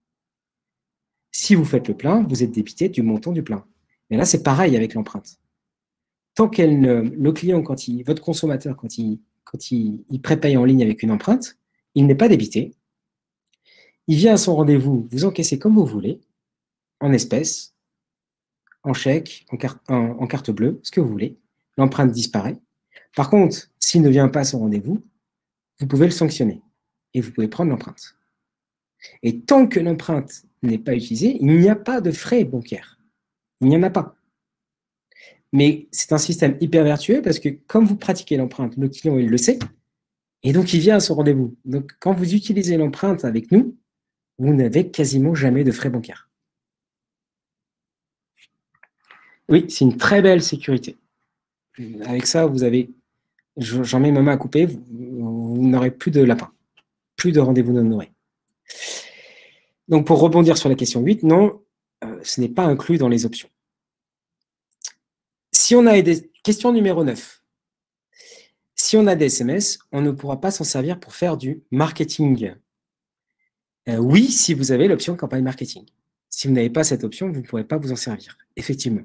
S1: Si vous faites le plein, vous êtes débité du montant du plein. Et là, c'est pareil avec l'empreinte. Tant qu'elle ne, le client, quand il, votre consommateur, quand il, quand il, il prépaye en ligne avec une empreinte, il n'est pas débité. Il vient à son rendez-vous, vous encaissez comme vous voulez, en espèces, en chèque, en carte, en, en carte bleue, ce que vous voulez. L'empreinte disparaît. Par contre, s'il ne vient pas à son rendez-vous, vous pouvez le sanctionner et vous pouvez prendre l'empreinte. Et tant que l'empreinte n'est pas utilisée, il n'y a pas de frais bancaires. Il n'y en a pas. Mais c'est un système hyper vertueux parce que comme vous pratiquez l'empreinte, le client, il le sait, et donc il vient à son rendez-vous. Donc quand vous utilisez l'empreinte avec nous, vous n'avez quasiment jamais de frais bancaires. Oui, c'est une très belle sécurité. Avec ça, vous avez, j'en mets ma main à couper, vous, vous n'aurez plus de lapin, plus de rendez-vous non honorés. Donc pour rebondir sur la question huit, non, euh, ce n'est pas inclus dans les options. Si on a des questions numéro neuf, si on a des S M S, on ne pourra pas s'en servir pour faire du marketing. Euh, oui, si vous avez l'option campagne marketing. Si vous n'avez pas cette option, vous ne pourrez pas vous en servir, effectivement.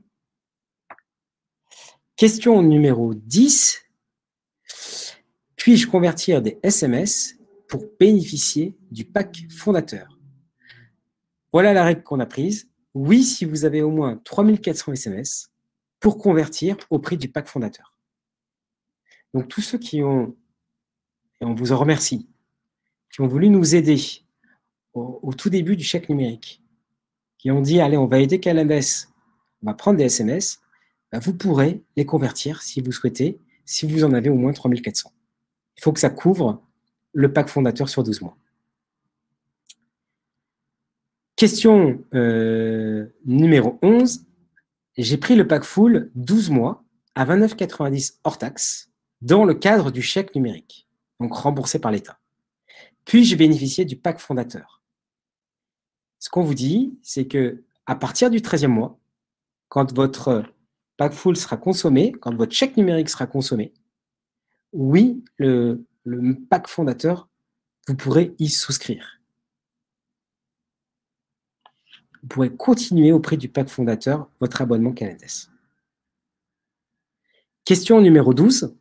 S1: Question numéro dix. Puis-je convertir des S M S pour bénéficier du pack fondateur? Voilà la règle qu'on a prise. Oui, si vous avez au moins trois mille quatre cents S M S pour convertir au prix du pack fondateur. Donc, tous ceux qui ont, et on vous en remercie, qui ont voulu nous aider au, au tout début du chèque numérique, qui ont dit, allez, on va aider Calades, on va prendre des S M S, ben, vous pourrez les convertir si vous souhaitez, si vous en avez au moins trois mille quatre cents. Il faut que ça couvre le pack fondateur sur douze mois. Question euh, numéro onze. J'ai pris le pack full douze mois à vingt-neuf euros quatre-vingt-dix hors taxe dans le cadre du chèque numérique, donc remboursé par l'État. Puis-je bénéficier du pack fondateur? Ce qu'on vous dit, c'est qu'à partir du treizième mois, quand votre pack full sera consommé, quand votre chèque numérique sera consommé, oui, le, le pack fondateur, vous pourrez y souscrire. Vous pourrez continuer au prix du pack fondateur votre abonnement Calades. Question numéro douze.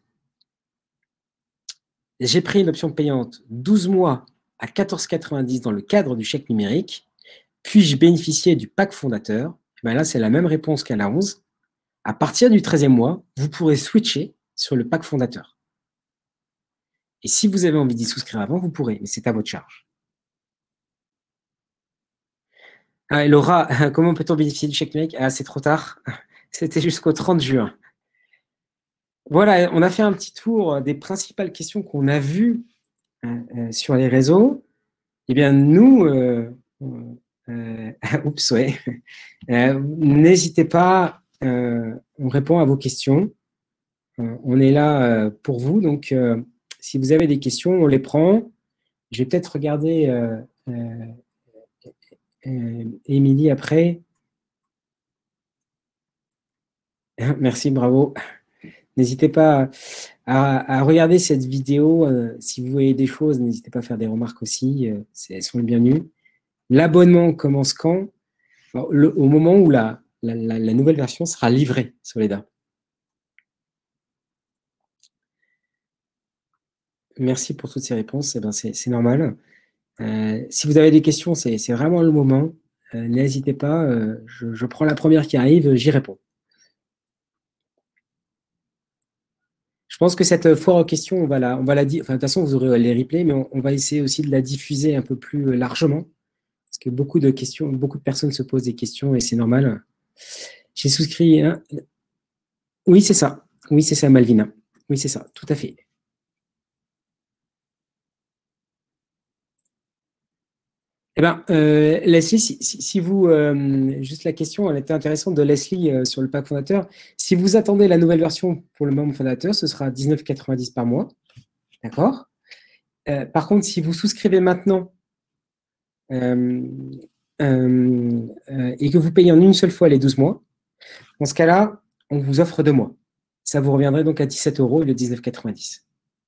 S1: J'ai pris une option payante douze mois à quatorze euros quatre-vingt-dix dans le cadre du chèque numérique. Puis-je bénéficier du pack fondateur? Ben là, c'est la même réponse qu'à la onze. À partir du treizième mois, vous pourrez switcher sur le pack fondateur. Et si vous avez envie d'y souscrire avant, vous pourrez, mais c'est à votre charge. Ah, Laura, comment peut-on bénéficier du chèque numérique? Ah, c'est trop tard. C'était jusqu'au trente juin. Voilà, on a fait un petit tour des principales questions qu'on a vues euh, sur les réseaux. Eh bien, nous, euh, euh, oups, ouais. Euh, n'hésitez pas, euh, on répond à vos questions. Euh, on est là euh, pour vous, donc euh, si vous avez des questions, on les prend. Je vais peut-être regarder euh, euh, euh, Émilie après. Merci, bravo. N'hésitez pas à, à regarder cette vidéo. Euh, si vous voyez des choses, n'hésitez pas à faire des remarques aussi. Euh, elles sont les bienvenues. L'abonnement commence quand? Alors, le, au moment où la, la, la, la nouvelle version sera livrée, Soledad. Merci pour toutes ces réponses. Eh ben, c'est normal. Euh, si vous avez des questions, c'est vraiment le moment. Euh, N'hésitez pas. Euh, je, je prends la première qui arrive, j'y réponds. Je pense que cette foire aux questions, on va la, on va la dire. Enfin, de toute façon, vous aurez les replays, mais on, on va essayer aussi de la diffuser un peu plus largement. Parce que beaucoup de questions, beaucoup de personnes se posent des questions et c'est normal. J'ai souscrit. Hein. Oui, c'est ça. Oui, c'est ça, Malvina. Oui, c'est ça. Tout à fait. Eh bien, euh, Leslie, si, si, si vous, euh, juste la question, elle était intéressante de Leslie euh, sur le pack fondateur. Si vous attendez la nouvelle version pour le membre fondateur, ce sera dix-neuf quatre-vingt-dix par mois. D'accord. euh, Par contre, si vous souscrivez maintenant euh, euh, euh, et que vous payez en une seule fois les douze mois, dans ce cas-là, on vous offre deux mois. Ça vous reviendrait donc à dix-sept euros et le dix-neuf quatre-vingt-dix.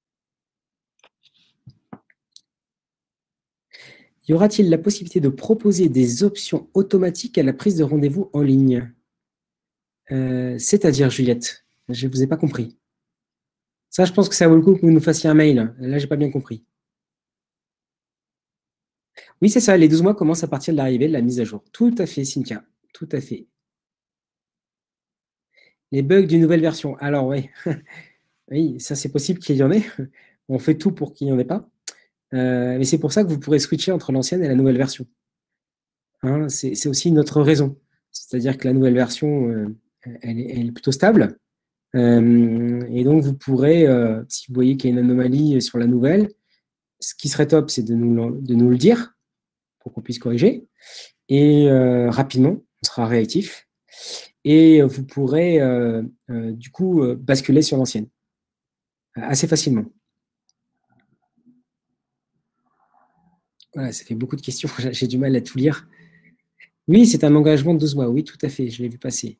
S1: Y aura-t-il la possibilité de proposer des options automatiques à la prise de rendez-vous en ligne? euh, C'est-à-dire, Juliette, je ne vous ai pas compris. Ça, je pense que ça vaut le coup que vous nous fassiez un mail. Là, je n'ai pas bien compris. Oui, c'est ça. Les douze mois commencent à partir de l'arrivée de la mise à jour. Tout à fait, Cynthia. Tout à fait. Les bugs d'une nouvelle version. Alors, oui. Oui, ça, c'est possible qu'il y en ait. On fait tout pour qu'il n'y en ait pas. Euh, mais c'est pour ça que vous pourrez switcher entre l'ancienne et la nouvelle version. Hein, c'est aussi une autre raison. C'est-à-dire que la nouvelle version, euh, elle, est, elle, est, plutôt stable. Euh, et donc, vous pourrez, euh, si vous voyez qu'il y a une anomalie sur la nouvelle, ce qui serait top, c'est de nous, de nous le dire pour qu'on puisse corriger. Et euh, rapidement, on sera réactif. Et vous pourrez, euh, euh, du coup, euh, basculer sur l'ancienne assez facilement. Voilà, ça fait beaucoup de questions. J'ai du mal à tout lire. Oui, c'est un engagement de douze mois. Oui, tout à fait. Je l'ai vu passer.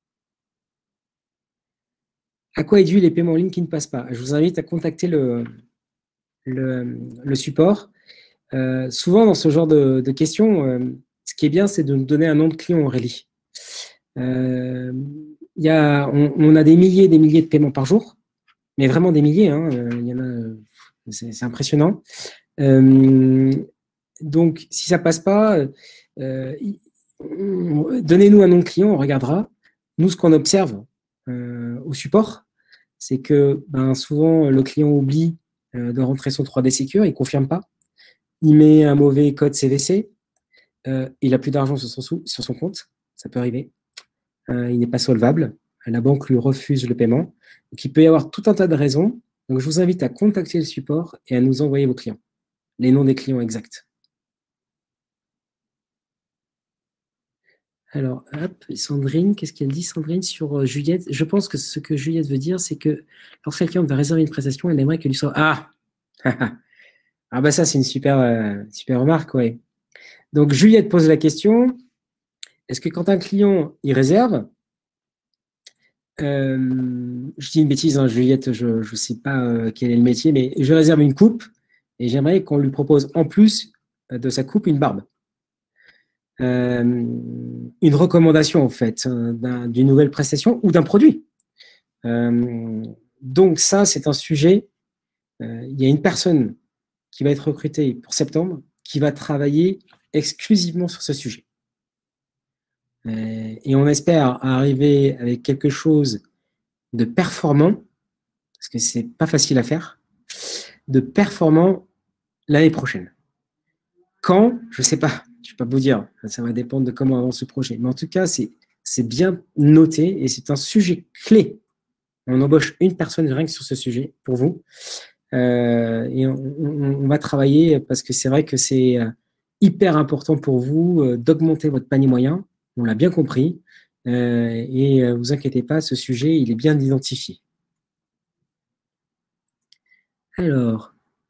S1: À quoi est dû les paiements en ligne qui ne passent pas? Je vous invite à contacter le, le, le support. Euh, souvent, dans ce genre de, de questions, euh, ce qui est bien, c'est de nous donner un nom de client, Aurélie. Euh, y a, on, on, a des milliers et des milliers de paiements par jour, mais vraiment des milliers. Hein, y en a, c'est impressionnant. Euh, donc, si ça passe pas, euh, donnez-nous un nom de client, on regardera. Nous, ce qu'on observe euh, au support, c'est que ben, souvent, le client oublie euh, de rentrer son trois D Secure, il ne confirme pas. Il met un mauvais code C V C, euh, il n'a plus d'argent sur, sur son compte, ça peut arriver. Euh, il n'est pas solvable, la banque lui refuse le paiement. Donc, il peut y avoir tout un tas de raisons. Donc, je vous invite à contacter le support et à nous envoyer vos clients, les noms des clients exacts. Alors, hop, Sandrine, qu'est-ce qu'elle dit, Sandrine, sur euh, Juliette? Je pense que ce que Juliette veut dire, c'est que lorsque quelqu'un va réserver une prestation, elle aimerait qu'elle lui soit... Ah Ah bah ça, c'est une super, euh, super remarque, ouais. Donc, Juliette pose la question, est-ce que quand un client, il réserve, euh, je dis une bêtise, hein, Juliette, je ne sais pas euh, quel est le métier, mais je réserve une coupe et j'aimerais qu'on lui propose en plus de sa coupe une barbe. Euh, une recommandation, en fait, euh, d'une nouvelle prestation ou d'un produit. Euh, donc ça, c'est un sujet. Euh, il y a une personne qui va être recrutée pour septembre qui va travailler exclusivement sur ce sujet. Euh, et on espère arriver avec quelque chose de performant, parce que c'est pas facile à faire, de performant l'année prochaine. Quand? Je sais pas. je ne vais pas vous dire. Ça va dépendre de comment avance le projet. Mais en tout cas, c'est bien noté et c'est un sujet clé. On embauche une personne rien que sur ce sujet pour vous. Euh, et on, on, on va travailler parce que c'est vrai que c'est hyper important pour vous euh, d'augmenter votre panier moyen. On l'a bien compris. Euh, et euh, vous inquiétez pas, ce sujet, il est bien identifié. Alors,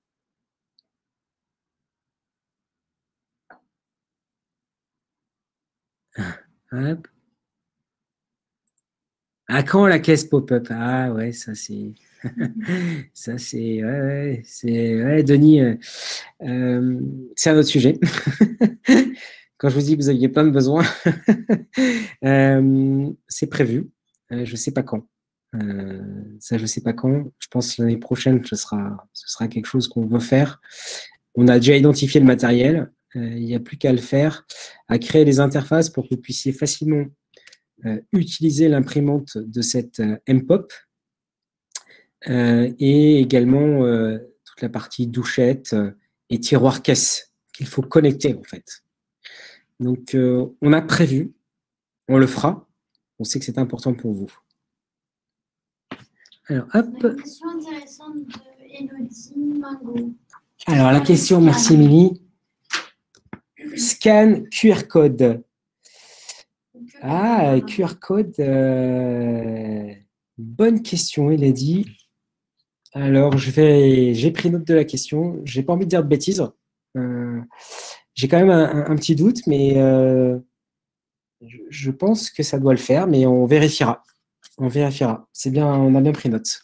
S1: hop. À quand la caisse pop-up? Ah ouais, ça c'est, ça c'est, ouais, ouais, c'est, ouais, Denis, euh, euh, c'est un autre sujet. Quand je vous dis que vous aviez plein de besoins, euh, c'est prévu. Euh, je sais pas quand. Euh, ça, je sais pas quand. Je pense que l'année prochaine, ce sera, ce sera quelque chose qu'on veut faire. On a déjà identifié le matériel. Euh, il n'y a plus qu'à le faire, à créer les interfaces pour que vous puissiez facilement euh, utiliser l'imprimante de cette euh, M P O P euh, et également euh, toute la partie douchette euh, et tiroir caisse qu'il faut connecter en fait. Donc, euh, on a prévu, on le fera. On sait que c'est important pour vous. Alors, hop.
S2: Une question intéressante de Elodie Mingo.
S1: Alors, la question, merci Émilie. Scan Q R code. Ah, Q R code. Euh, bonne question, il a dit. Alors, je vais, j'ai pris note de la question. J'ai pas envie de dire de bêtises. Euh, j'ai quand même un, un, petit doute, mais euh, je, je pense que ça doit le faire, mais on vérifiera. On vérifiera. C'est bien, on a bien pris note.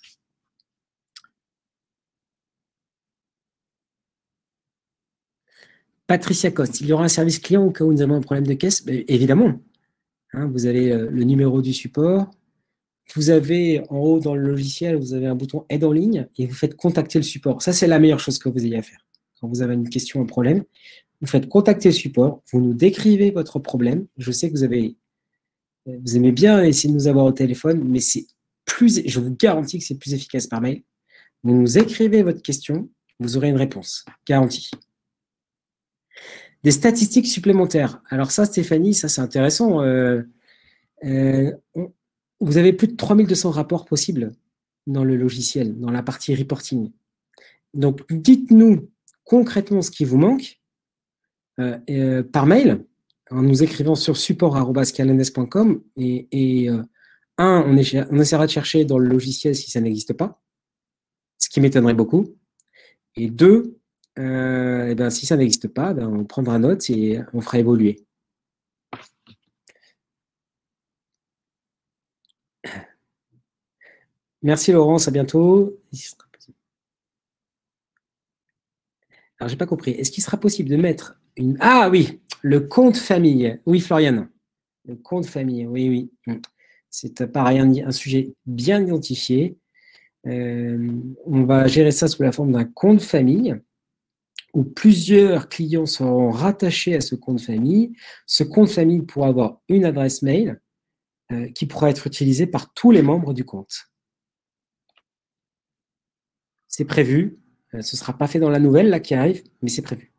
S1: Patricia Coste, il y aura un service client au cas où nous avons un problème de caisse? Ben, évidemment. Hein, vous avez euh, le numéro du support. Vous avez en haut dans le logiciel, vous avez un bouton aide en ligne et vous faites contacter le support. Ça, c'est la meilleure chose que vous ayez à faire. Quand vous avez une question, un problème, vous faites contacter le support, vous nous décrivez votre problème. Je sais que vous avez, vous aimez bien essayer de nous avoir au téléphone, mais c'est plus, je vous garantis que c'est plus efficace par mail. Vous nous écrivez votre question, vous aurez une réponse, garantie. Des statistiques supplémentaires. Alors ça, Stéphanie, ça c'est intéressant. Euh, euh, on, vous avez plus de trois mille deux cents rapports possibles dans le logiciel, dans la partie reporting. Donc, dites-nous concrètement ce qui vous manque euh, euh, par mail en nous écrivant sur support arobase calendez point com et, et euh, un, on, est, on essaiera de chercher dans le logiciel si ça n'existe pas, ce qui m'étonnerait beaucoup. Et deux, euh, et ben, si ça n'existe pas, ben, on prendra note et on fera évoluer. Merci Laurence, à bientôt. Alors, j'ai pas compris. Est-ce qu'il sera possible de mettre une... Ah oui, le compte famille. Oui, Floriane. Le compte famille, oui, oui. C'est pareil, un, un sujet bien identifié. Euh, on va gérer ça sous la forme d'un compte famille où plusieurs clients seront rattachés à ce compte famille. Ce compte famille pourra avoir une adresse mail euh, qui pourra être utilisée par tous les membres du compte. C'est prévu. Euh, ce ne sera pas fait dans la nouvelle là qui arrive, mais c'est prévu.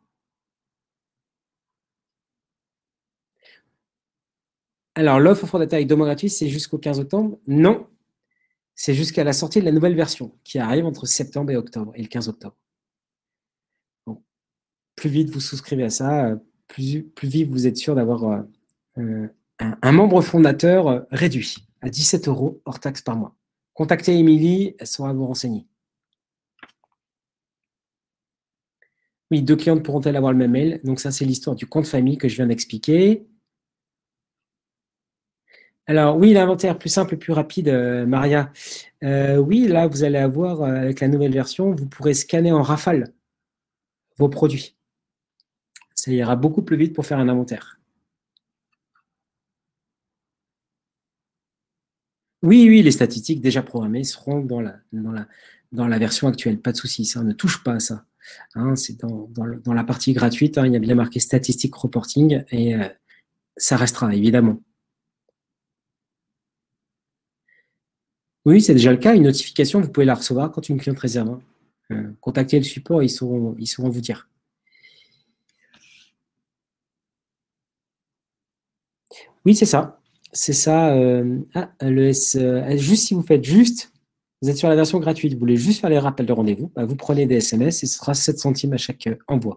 S1: Alors, l'offre fondateur avec domo gratuit, c'est jusqu'au quinze octobre? Non, c'est jusqu'à la sortie de la nouvelle version qui arrive entre septembre et octobre et le quinze octobre. Donc, plus vite vous souscrivez à ça, plus, plus vite vous êtes sûr d'avoir euh, un, un membre fondateur réduit à dix-sept euros hors taxe par mois. Contactez Émilie, elle saura vous renseigner. Oui, deux clientes pourront-elles avoir le même mail? Donc ça, c'est l'histoire du compte famille que je viens d'expliquer. Alors oui, l'inventaire plus simple et plus rapide, euh, Maria. Euh, oui, là, vous allez avoir, euh, avec la nouvelle version, vous pourrez scanner en rafale vos produits. Ça ira beaucoup plus vite pour faire un inventaire. Oui, oui, les statistiques déjà programmées seront dans la, dans la, dans la version actuelle. Pas de souci, ça ne touche pas à ça. Hein, c'est dans, dans, le, dans la partie gratuite, hein, il y a bien marqué statistiques reporting et euh, ça restera, évidemment. Oui, c'est déjà le cas. Une notification, vous pouvez la recevoir quand une cliente réserve. Hein. Euh, contactez le support, ils sauront, ils sauront vous dire. Oui, c'est ça. C'est ça. Euh, ah, le S, euh, juste si vous faites juste, vous êtes sur la version gratuite, vous voulez juste faire les rappels de rendez-vous, bah, vous prenez des S M S et ce sera sept centimes à chaque euh, envoi.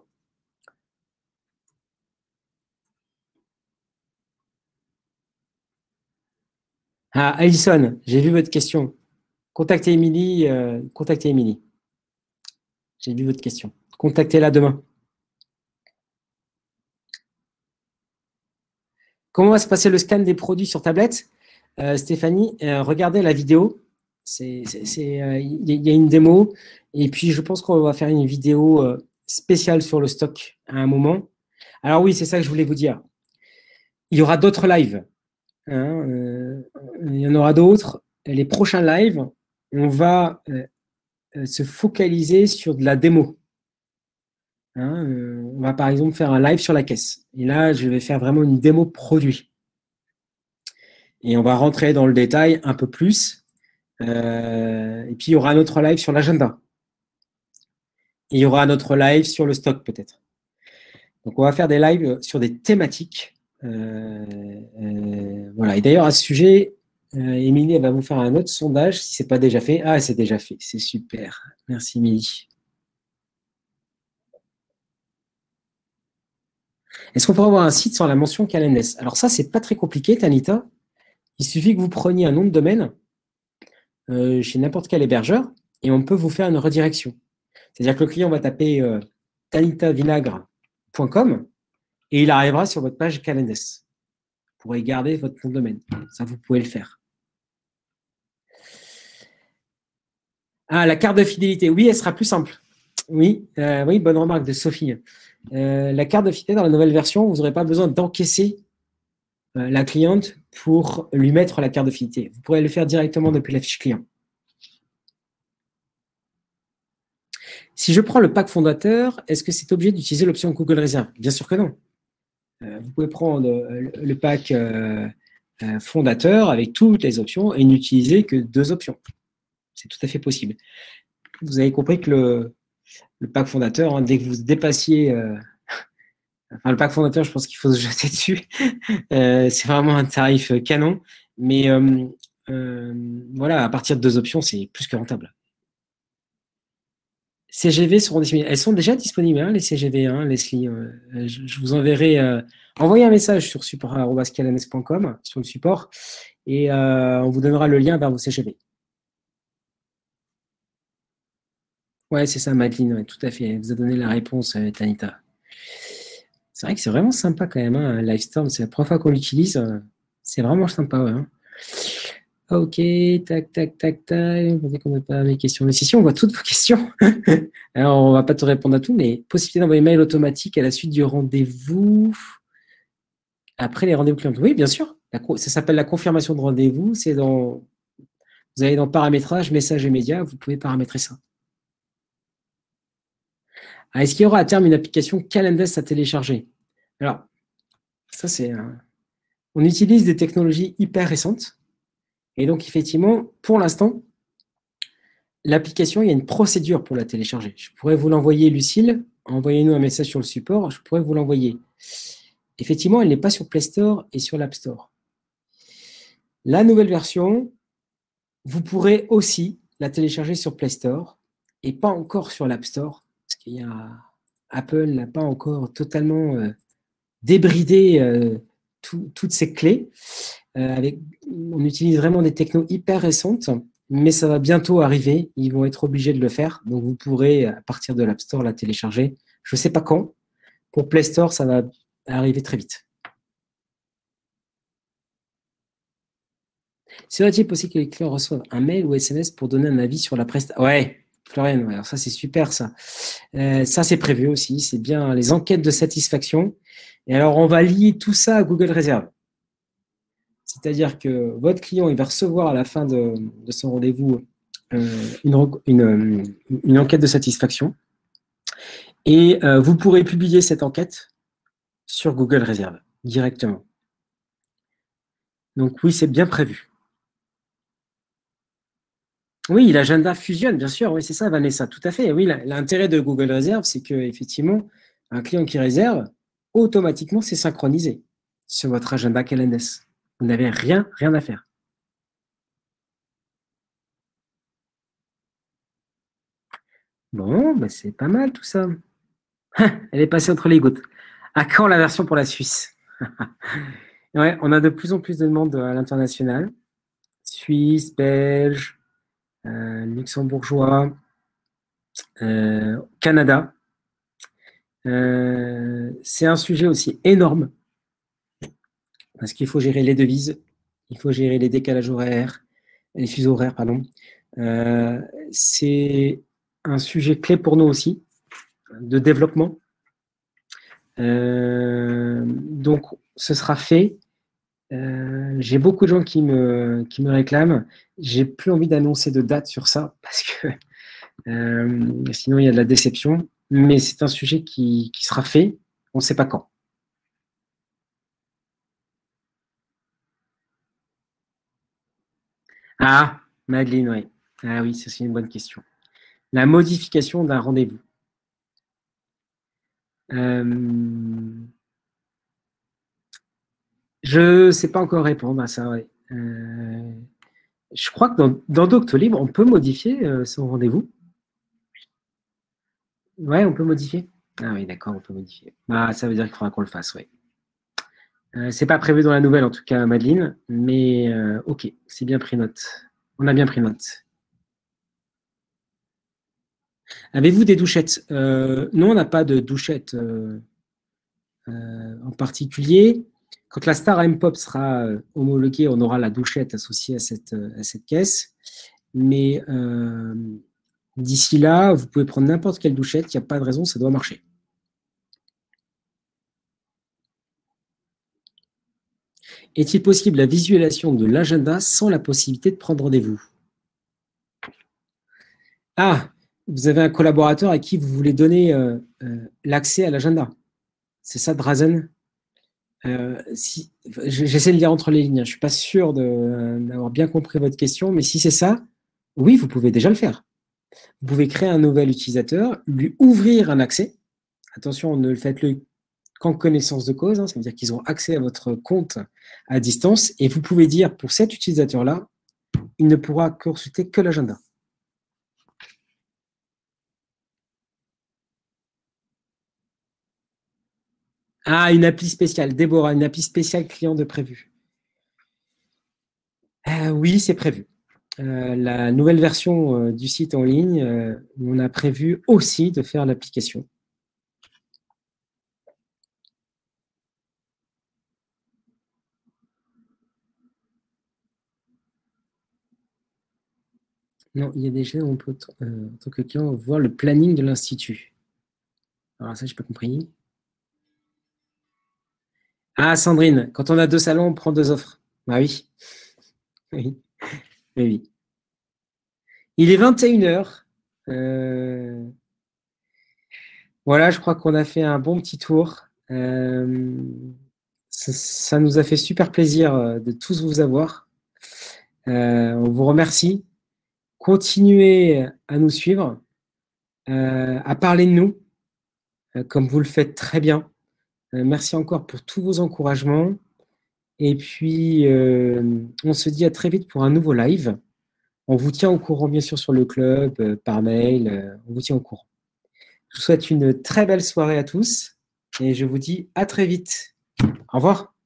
S1: Ah, Alison, j'ai vu votre question. Contactez Émilie. Euh, contactez Émilie. J'ai vu votre question. Contactez-la demain. Comment va se passer le scan des produits sur tablette? Euh, Stéphanie, euh, regardez la vidéo. C'est, c'est, c'est, euh, Il y a une démo. Et puis, je pense qu'on va faire une vidéo euh, spéciale sur le stock à un moment. Alors oui, c'est ça que je voulais vous dire. Il y aura d'autres lives. Hein, euh, il y en aura d'autres. Les prochains lives, on va euh, se focaliser sur de la démo. Hein, euh, on va par exemple faire un live sur la caisse. Et là, je vais faire vraiment une démo produit. Et on va rentrer dans le détail un peu plus. Euh, et puis, il y aura un autre live sur l'agenda. Et il y aura un autre live sur le stock, peut-être. Donc, on va faire des lives sur des thématiques. Euh, euh, voilà. Et d'ailleurs, à ce sujet, euh, Émilie, elle va vous faire un autre sondage, si ce n'est pas déjà fait. Ah, c'est déjà fait. C'est super. Merci, Émilie. Est-ce qu'on pourrait avoir un site sans la mention Calendly? Alors ça, c'est pas très compliqué, Tanita. Il suffit que vous preniez un nom de domaine euh, chez n'importe quel hébergeur et on peut vous faire une redirection. C'est-à-dire que le client va taper euh, tanitavinagre point com et il arrivera sur votre page Calendly. Vous pourrez garder votre nom de domaine. Ça, vous pouvez le faire. Ah, la carte de fidélité. Oui, elle sera plus simple. Oui, euh, oui, bonne remarque de Sophie. Euh, la carte de fidélité dans la nouvelle version, vous n'aurez pas besoin d'encaisser euh, la cliente pour lui mettre la carte de fidélité. Vous pourrez le faire directement depuis la fiche client. Si je prends le pack fondateur, est-ce que c'est obligé d'utiliser l'option Google Réserve? Bien sûr que non. Euh, vous pouvez prendre euh, le pack euh, euh, fondateur avec toutes les options et n'utiliser que deux options. C'est tout à fait possible. Vous avez compris que le, le pack fondateur, hein, dès que vous dépassiez... Euh, enfin, le pack fondateur, je pense qu'il faut se jeter dessus. euh, c'est vraiment un tarif canon. Mais euh, euh, voilà, à partir de deux options, c'est plus que rentable. C G V seront disponibles. Elles sont déjà disponibles, hein, les C G V, hein, Leslie. Euh, je, je, vous enverrai. Euh, envoyez un message sur support arobase calanes point com, sur le support, et euh, on vous donnera le lien vers vos C G V. Ouais, c'est ça, Madeleine, ouais, tout à fait. Elle vous a donné la réponse, euh, Tanita. C'est vrai que c'est vraiment sympa quand même, hein, Livestorm. C'est la première fois qu'on l'utilise. Euh, c'est vraiment sympa, ouais. Hein. Ok, tac, tac, tac, tac. On dit qu'on n'a pas mes questions. Mais si, si, on voit toutes vos questions. Alors, on ne va pas te répondre à tout, mais possibilité d'envoyer mail automatique à la suite du rendez-vous après les rendez-vous clients. Oui, bien sûr. Ça s'appelle la confirmation de rendez-vous. C'est dans. Vous allez dans paramétrage, messages et médias. Vous pouvez paramétrer ça. Ah, est-ce qu'il y aura à terme une application Calendly à télécharger? Alors, ça, c'est. Un... On utilise des technologies hyper récentes. Et donc, effectivement, pour l'instant, l'application, il y a une procédure pour la télécharger. Je pourrais vous l'envoyer, Lucille. Envoyez-nous un message sur le support. Je pourrais vous l'envoyer. Effectivement, elle n'est pas sur Play Store et sur l'App Store. La nouvelle version, vous pourrez aussi la télécharger sur Play Store et pas encore sur l'App Store, parce qu'il y a Apple n'a pas encore totalement euh, débridé euh, tout, toutes ces clés. Euh, avec, on utilise vraiment des technos hyper récentes, mais ça va bientôt arriver. Ils vont être obligés de le faire. Donc, vous pourrez, à partir de l'App Store, la télécharger. Je ne sais pas quand. Pour Play Store, ça va arriver très vite. Serait-il possible que les clients reçoivent un mail ou S M S pour donner un avis sur la prestation? Ouais, Florian, ouais, alors ça c'est super ça. Euh, ça c'est prévu aussi, c'est bien les enquêtes de satisfaction. Et alors on va lier tout ça à Google Réserve. C'est-à-dire que votre client, il va recevoir à la fin de, de son rendez-vous euh, une, une, une enquête de satisfaction. Et euh, vous pourrez publier cette enquête sur Google Réserve directement. Donc oui, c'est bien prévu. Oui, l'agenda fusionne, bien sûr. Oui, c'est ça, Vanessa, tout à fait. Oui, l'intérêt de Google Réserve, c'est qu'effectivement, un client qui réserve, automatiquement, c'est synchronisé. sur votre agenda Calendar. Vous n'avez rien, rien à faire. Bon, bah c'est pas mal tout ça. Elle est passée entre les gouttes. À quand la version pour la Suisse? Ouais, on a de plus en plus de demandes à l'international. Suisse, belge, euh, luxembourgeois, euh, Canada. Euh, c'est un sujet aussi énorme parce qu'il faut gérer les devises, il faut gérer les décalages horaires, les fuseaux horaires, pardon. Euh, c'est un sujet clé pour nous aussi, de développement. Euh, donc, ce sera fait. Euh, j'ai beaucoup de gens qui me, qui me réclament. J'ai plus envie d'annoncer de date sur ça parce que euh, sinon il y a de la déception. Mais c'est un sujet qui, qui sera fait. On ne sait pas quand. Ah, Madeleine, oui. Ah oui, c'est une bonne question. La modification d'un rendez-vous. Euh, je ne sais pas encore répondre à ça. Ouais. Euh, je crois que dans, dans Doctolib, on peut modifier euh, son rendez-vous. Ouais, on peut modifier. Ah oui, d'accord, on peut modifier. Ah, ça veut dire qu'il faudra qu'on le fasse, oui. Euh, c'est pas prévu dans la nouvelle, en tout cas, Madeleine, mais euh, ok, c'est bien pris note. On a bien pris note. Avez-vous des douchettes? euh, Non, on n'a pas de douchette euh, euh, en particulier. Quand la Star M-Pop sera euh, homologuée, on aura la douchette associée à cette, à cette caisse. Mais euh, d'ici là, vous pouvez prendre n'importe quelle douchette, il n'y a pas de raison, ça doit marcher. Est-il possible la visualisation de l'agenda sans la possibilité de prendre rendez-vous? Ah, vous avez un collaborateur à qui vous voulez donner euh, euh, l'accès à l'agenda. C'est ça, Drazen? euh, si, J'essaie de lire entre les lignes. Je ne suis pas sûr d'avoir bien compris votre question, mais si c'est ça, oui, vous pouvez déjà le faire. Vous pouvez créer un nouvel utilisateur, lui ouvrir un accès. Attention, ne le faites-le qu'en connaissance de cause. Hein, ça veut dire qu'ils ont accès à votre compte à distance. Et vous pouvez dire, pour cet utilisateur-là, il ne pourra consulter que l'agenda. Ah, une appli spéciale. Déborah, une appli spéciale client de prévu. Euh, oui, c'est prévu. Euh, la nouvelle version euh, du site en ligne, euh, on a prévu aussi de faire l'application. Non, il y a déjà, on peut, euh, en tant que client, voir le planning de l'institut. Alors ça, je n'ai pas compris. Ah, Sandrine, quand on a deux salons, on prend deux offres. Bah oui. Oui, oui, oui. Il est vingt et une heures. Euh, voilà, je crois qu'on a fait un bon petit tour. Euh, ça, ça nous a fait super plaisir euh, de tous vous avoir. Euh, on vous remercie. Continuez à nous suivre, euh, à parler de nous, euh, comme vous le faites très bien. Euh, merci encore pour tous vos encouragements. Et puis, euh, on se dit à très vite pour un nouveau live. On vous tient au courant, bien sûr, sur le club, euh, par mail. Euh, on vous tient au courant. Je vous souhaite une très belle soirée à tous et je vous dis à très vite. Au revoir.